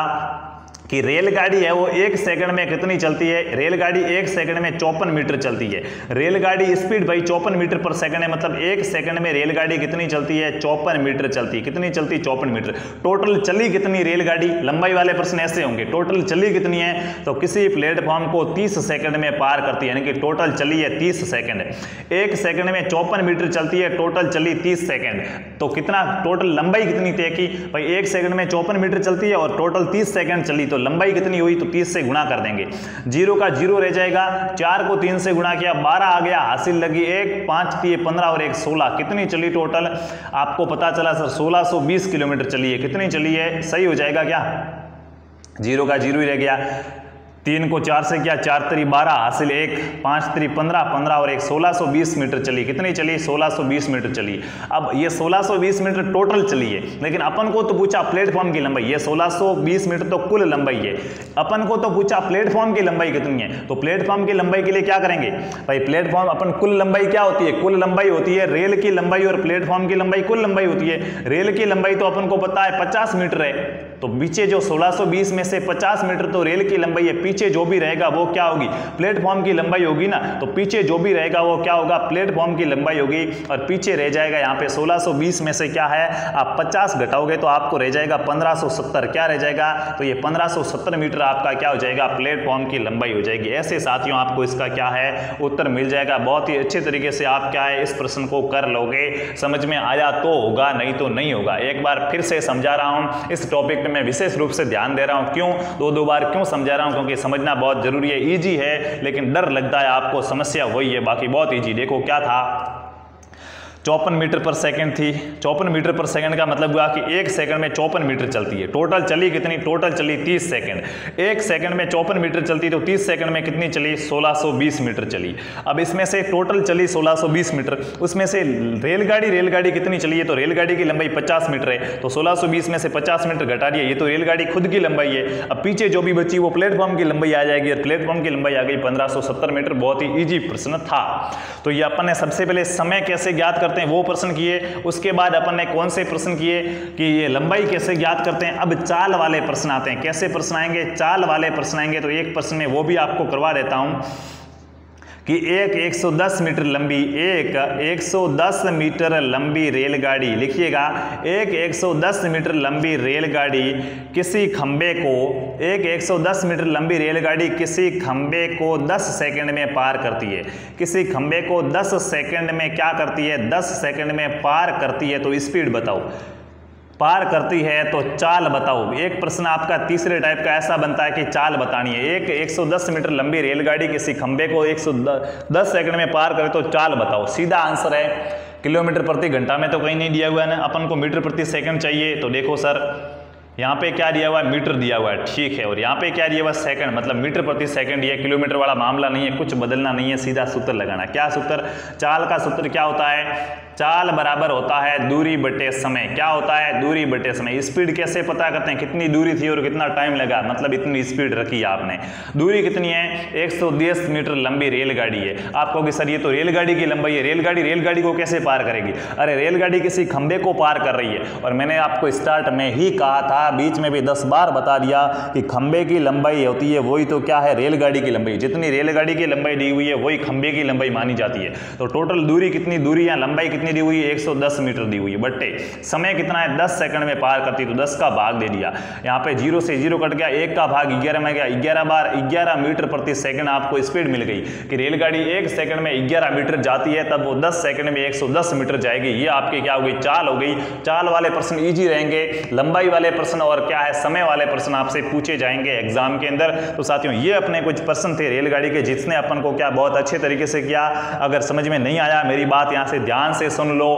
कि रेलगाड़ी है वो एक सेकंड में कितनी चलती है, रेलगाड़ी एक सेकंड में चौपन मीटर चलती है। रेलगाड़ी स्पीड भाई चौपन मीटर पर सेकंड है, मतलब एक सेकंड में रेलगाड़ी कितनी चलती है, चौपन मीटर चलती है। कितनी चलती, चौपन मीटर। टोटल चली कितनी रेलगाड़ी, लंबाई वाले प्रश्न ऐसे होंगे, टोटल चली कितनी है, तो किसी प्लेटफॉर्म को तीस सेकंड में पार करती है, यानी कि टोटल चली है तीस सेकंड। एक सेकंड में चौपन मीटर चलती है, टोटल चली तीस सेकंड। तो कितना टोटल लंबाई कितनी तय की भाई, एक सेकंड में चौपन मीटर चलती है और टोटल तीस सेकंड चली, तो लंबाई कितनी हुई, तो तीस से गुणा कर देंगे। जीरो का जीरो रह जाएगा, चार को तीन से गुणा किया, बारह आ गया, हासिल लगी एक, पांच दिए पंद्रह और एक सोलह। कितनी चली टोटल, आपको पता चला सर सोलह सौ बीस किलोमीटर चली है। कितनी चली है, सही हो जाएगा क्या, जीरो का जीरो ही रह गया। तीन को चार से किया, चार तरी बारह, हासिल एक, पांच तरी पंद्रह, पंद्रह और एक सोलह सौ बीस मीटर चली। कितनी चली, सोलह सौ बीस मीटर चली। अब ये सोलह सौ बीस मीटर टोटल चली है, लेकिन अपन को तो पूछा प्लेटफॉर्म की लंबाई, ये सोलह सौ बीस मीटर तो कुल लंबाई है। अपन को तो पूछा प्लेटफॉर्म की लंबाई कितनी है, तो प्लेटफॉर्म की लंबाई के लिए क्या करेंगे भाई, प्लेटफॉर्म अपन कुल लंबाई क्या होती है, कुल लंबाई होती है। रेल की लंबाई और प्लेटफॉर्म की लंबाई कुल लंबाई होती है। रेल की लंबाई तो अपन को पता है पचास मीटर है, तो पीछे जो सोलह सौ बीस में से पचास मीटर तो रेल की लंबाई है, पीछे जो भी रहेगा वो क्या होगी, प्लेटफॉर्म की लंबाई होगी ना। तो पीछे जो भी रहेगा वो क्या होगा, प्लेटफॉर्म की लंबाई होगी। और पीछे रह जाएगा यहाँ पे सोलह सौ बीस में से क्या है, आप पचास घटाओगे तो आपको रह जाएगा पंद्रह सौ सत्तर। क्या रह जाएगा, तो ये पंद्रह सौ सत्तर मीटर आपका क्या हो जाएगा, प्लेटफॉर्म की लंबाई हो जाएगी। ऐसे साथियों आपको इसका क्या है, उत्तर मिल जाएगा। बहुत ही अच्छे तरीके से आप क्या है इस प्रश्न को कर लोगे, समझ में आया तो होगा, नहीं तो नहीं होगा। एक बार फिर से समझा रहा हूं, इस टॉपिक पे मैं विशेष रूप से ध्यान दे रहा हूं। क्यों दो दो बार क्यों समझा रहा हूं, क्योंकि समझना बहुत जरूरी है। इजी है, लेकिन डर लगता है आपको, समस्या वही है, बाकी बहुत इजी। देखो क्या था, चौपन मीटर पर सेकंड थी। चौपन मीटर पर सेकंड का मतलब हुआ कि एक सेकंड में चौपन मीटर चलती है। टोटल चली कितनी, टोटल चली तीस सेकंड। एक सेकंड में चौपन मीटर चलती तो तीस सेकंड में कितनी चली, सोलह सौ बीस मीटर चली। अब इसमें से टोटल चली सोलह सौ बीस मीटर, उसमें से रेलगाड़ी रेलगाड़ी कितनी चली है, तो रेलगाड़ी की लंबाई पचास मीटर है, तो सोलह सौ बीस में से पचास मीटर घटा दिया, ये तो रेलगाड़ी खुद की लंबाई है। अब पीछे जो भी बची वो प्लेटफॉर्म की लंबाई आ जाएगी, और प्लेटफॉर्म की लंबाई आ गई पंद्रह सौ सत्तर मीटर। बहुत ही ईजी प्रश्न था। तो ये अपन ने सबसे पहले समय कैसे ज्ञात करते हैं वो प्रश्न किए, उसके बाद अपन ने कौन से प्रश्न किए कि ये लंबाई कैसे ज्ञात करते हैं। अब चाल वाले प्रश्न आते हैं। कैसे प्रश्न आएंगे, चाल वाले प्रश्न आएंगे। तो एक प्रश्न में वो भी आपको करवा देता हूं कि एक एक सौ दस मीटर लंबी एक एक सौ दस मीटर लंबी रेलगाड़ी, लिखिएगा, एक एक सौ दस मीटर लंबी रेलगाड़ी किसी खंबे को एक एक सौ दस मीटर लंबी रेलगाड़ी किसी खंबे को दस सेकंड में पार करती है। किसी खंबे को दस सेकंड में क्या करती है, दस सेकंड में पार करती है। तो स्पीड बताओ, पार करती है तो चाल बताओ। एक प्रश्न आपका तीसरे टाइप का ऐसा बनता है कि चाल बतानी है। एक एक सौ दस मीटर लंबी रेलगाड़ी किसी खंबे को एक सौ दस सेकंड में पार करे तो चाल बताओ। सीधा आंसर है किलोमीटर प्रति घंटा में तो कहीं नहीं दिया हुआ है ना, अपन को मीटर प्रति सेकंड चाहिए। तो देखो सर यहाँ पे क्या दिया हुआ है, मीटर दिया हुआ है, ठीक है, और यहाँ पे क्या दिया हुआ है, सेकंड, मतलब मीटर प्रति सेकंड। ये किलोमीटर वाला मामला नहीं है, कुछ बदलना नहीं है, सीधा सूत्र लगाना। क्या सूत्र, चाल का सूत्र क्या होता है, चाल बराबर होता है दूरी बटे समय। क्या होता है, दूरी बटे समय। स्पीड कैसे पता करते हैं, कितनी दूरी थी और कितना टाइम लगा, मतलब इतनी स्पीड रखी है आपने। दूरी कितनी है, एक सौ दस मीटर लंबी रेलगाड़ी है। आप कहोगे सर ये तो रेलगाड़ी की लंबाई है, रेलगाड़ी रेलगाड़ी को कैसे पार करेगी? अरे रेलगाड़ी किसी खंबे को पार कर रही है, और मैंने आपको स्टार्ट में ही कहा था, बीच में भी दस बार बता दिया कि खंबे की लंबाई होती है वही तो क्या है, रेलगाड़ी की लंबाई। जितनी रेलगाड़ी की लंबाई दी हुई है वही खंबे की लंबाई मानी जाती है। तो टोटल दूरी कितनी, दूरी या लंबाई कितनी दी हुई है, एक सौ दस मीटर दी हुई है, बट्टे समय कितना है, दस सेकंड में पार करती, तो दस का भाग दे दिया। यहाँ पे जीरो से जीरो कट गया, एक का भाग ग्यारह में गया, ग्यारह बार ग्यारह मीटर प्रति सेकंड आपको स्पीड मिल गई कि रेलगाड़ी एक सेकंड में ग्यारह मीटर जाती है, तब वो दस सेकंड में एक सौ दस मीटर जाएगी। ये आपकी क्या हो गई, चाल हो गई। चाल वाले प्रश्न इजी रहेंगे, लंबाई वाले प्रश्न और क्या है, समय वाले प्रश्न आपसे पूछे जाएंगे एग्जाम के अंदर। तो साथियों ये अपने कुछ प्रश्न थे रेलगाड़ी के, जिसने अपन को क्या बहुत अच्छे तरीके से किया। अगर समझ में नहीं आया मेरी बात यहाँ से ध्यान से सुन लो,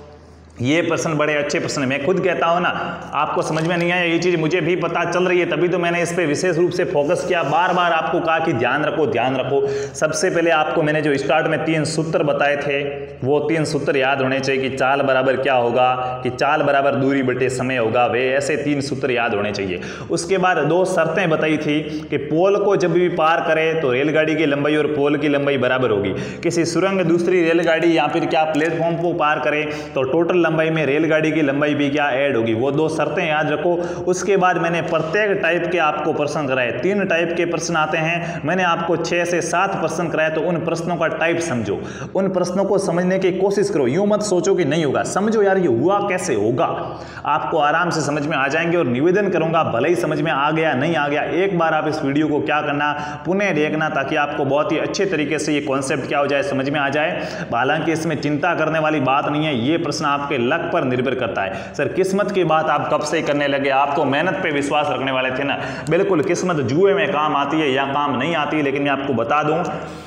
ये प्रश्न बड़े अच्छे प्रश्न है। मैं खुद कहता हूं ना, आपको समझ में नहीं आया ये चीज मुझे भी पता चल रही है, तभी तो मैंने इस पे विशेष रूप से फोकस किया, बार बार आपको कहा कि ध्यान रखो ध्यान रखो। सबसे पहले आपको मैंने जो स्टार्ट में तीन सूत्र बताए थे वो तीन सूत्र याद होने चाहिए कि चाल बराबर क्या होगा, कि चाल बराबर दूरी बटे समय होगा, वे ऐसे तीन सूत्र याद होने चाहिए। उसके बाद दो शर्तें बताई थी कि पोल को जब भी पार करे तो रेलगाड़ी की लंबाई और पोल की लंबाई बराबर होगी। किसी सुरंग दूसरी रेलगाड़ी या फिर क्या प्लेटफॉर्म को पार करे तो टोटल लंबाई में रेलगाड़ी की लंबाई भी क्या ऐड होगी। वो दो शर्तें याद रखो। उसके बाद मैंने प्रत्येक टाइप के आपको प्रश्न कराए, तीन टाइप के प्रश्न आते हैं, मैंने आपको छह से सात प्रश्न कराए। तो उन प्रश्नों का टाइप समझो, उन प्रश्नों को समझने की कोशिश करो, यूं मत सोचो कि नहीं होगा, समझो यार ये हुआ कैसे होगा, आपको आराम से समझ में आ जाएंगे। और निवेदन करूंगा भले ही समझ में आ गया नहीं आ गया, एक बार आप इस वीडियो को क्या करना, पुनः देखना, ताकि आपको बहुत ही अच्छे तरीके से ये कॉन्सेप्ट क्या हो जाए, समझ में आ जाए। हालांकि इसमें चिंता करने वाली बात नहीं है, ये प्रश्न आपके लक पर निर्भर करता है। सर किस्मत की बात आप कब से करने लगे, आप तो मेहनत पे विश्वास रखने वाले थे ना। बिल्कुल, किस्मत जुए में काम आती है या काम नहीं आती है, लेकिन मैं आपको बता दूं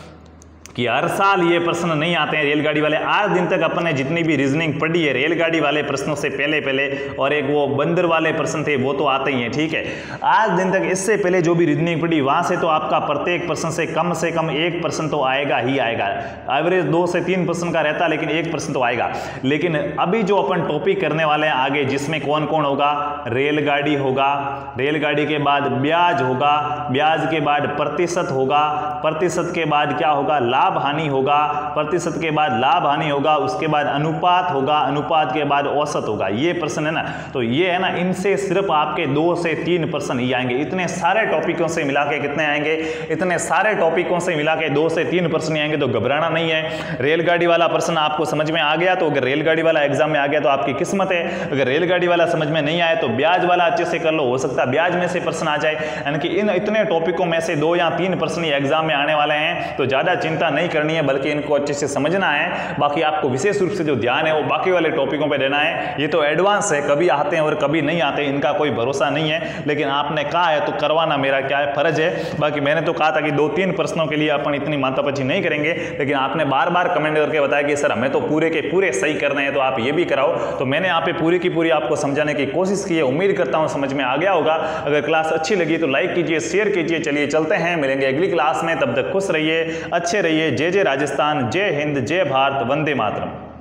कि हर साल ये प्रश्न नहीं आते हैं रेलगाड़ी वाले। आज दिन तक अपन ने जितनी भी रीजनिंग पढ़ी है रेलगाड़ी वाले प्रश्नों से पहले पहले, और एक वो बंदर वाले प्रश्न थे वो तो आते ही हैं, ठीक है। आज दिन तक इससे पहले जो भी रीजनिंग पढ़ी वहां से तो आपका प्रत्येक प्रश्न से कम से कम एक प्रश्न तो आएगा ही आएगा। एवरेज दो से तीन प्रश्न का रहता है, लेकिन एक प्रश्न तो आएगा। लेकिन अभी जो अपन टॉपिक करने वाले हैं आगे, जिसमें कौन कौन होगा, रेलगाड़ी होगा, रेलगाड़ी के बाद ब्याज होगा, ब्याज के बाद प्रतिशत होगा, प्रतिशत के बाद क्या होगा, लाभ हानि होगा, प्रतिशत के बाद लाभ हानि होगा, उसके बाद अनुपात होगा, अनुपात के बाद औसत होगा। ये प्रश्न है ना, तो ये है ना, इनसे सिर्फ आपके दो से तीन प्रश्न ही आएंगे। इतने सारे टॉपिकों से मिला के कितने आएंगे, इतने सारे टॉपिकों से मिला के दो से तीन प्रश्न आएंगे। तो घबराना नहीं है। रेलगाड़ी वाला प्रश्न आपको समझ में आ गया तो अगर रेलगाड़ी वाला एग्जाम में आ गया तो आपकी किस्मत है। अगर रेलगाड़ी वाला समझ में नहीं आया तो ब्याज वाला अच्छे से कर लो, हो सकता है ब्याज में से प्रश्न आ जाए। यानी कि इन इतने टॉपिकों में से दो या तीन प्रश्न एग्जाम में आने वाले हैं, तो ज्यादा चिंता नहीं करनी है, बल्कि इनको अच्छे से समझना है। बाकी आपको विशेष रूप से जो ध्यान है वो बाकी वाले टॉपिकों पे देना है। ये तो एडवांस है, कभी आते हैं और कभी नहीं आते, इनका कोई भरोसा नहीं है। लेकिन आपने कहा है तो करवाना मेरा क्या है, फर्ज है। बाकी मैंने तो कहा था कि दो तीन प्रश्नों के लिए अपन इतनी माथापच्ची नहीं करेंगे, लेकिन आपने बार बार कमेंट करके बताया कि सर हमें तो पूरे के पूरे सही करने हैं, तो आप ये भी कराओ। तो मैंने यहाँ पे पूरी की पूरी आपको समझाने की कोशिश की है। उम्मीद करता हूँ समझ में आ गया होगा। अगर क्लास अच्छी लगी तो लाइक कीजिए, शेयर कीजिए। चलिए चलते हैं, मिलेंगे अगली क्लास में, तब तक खुश रहिए, अच्छे रहिए। जय जय राजस्थान, जय हिंद, जय भारत, वंदे मातरम।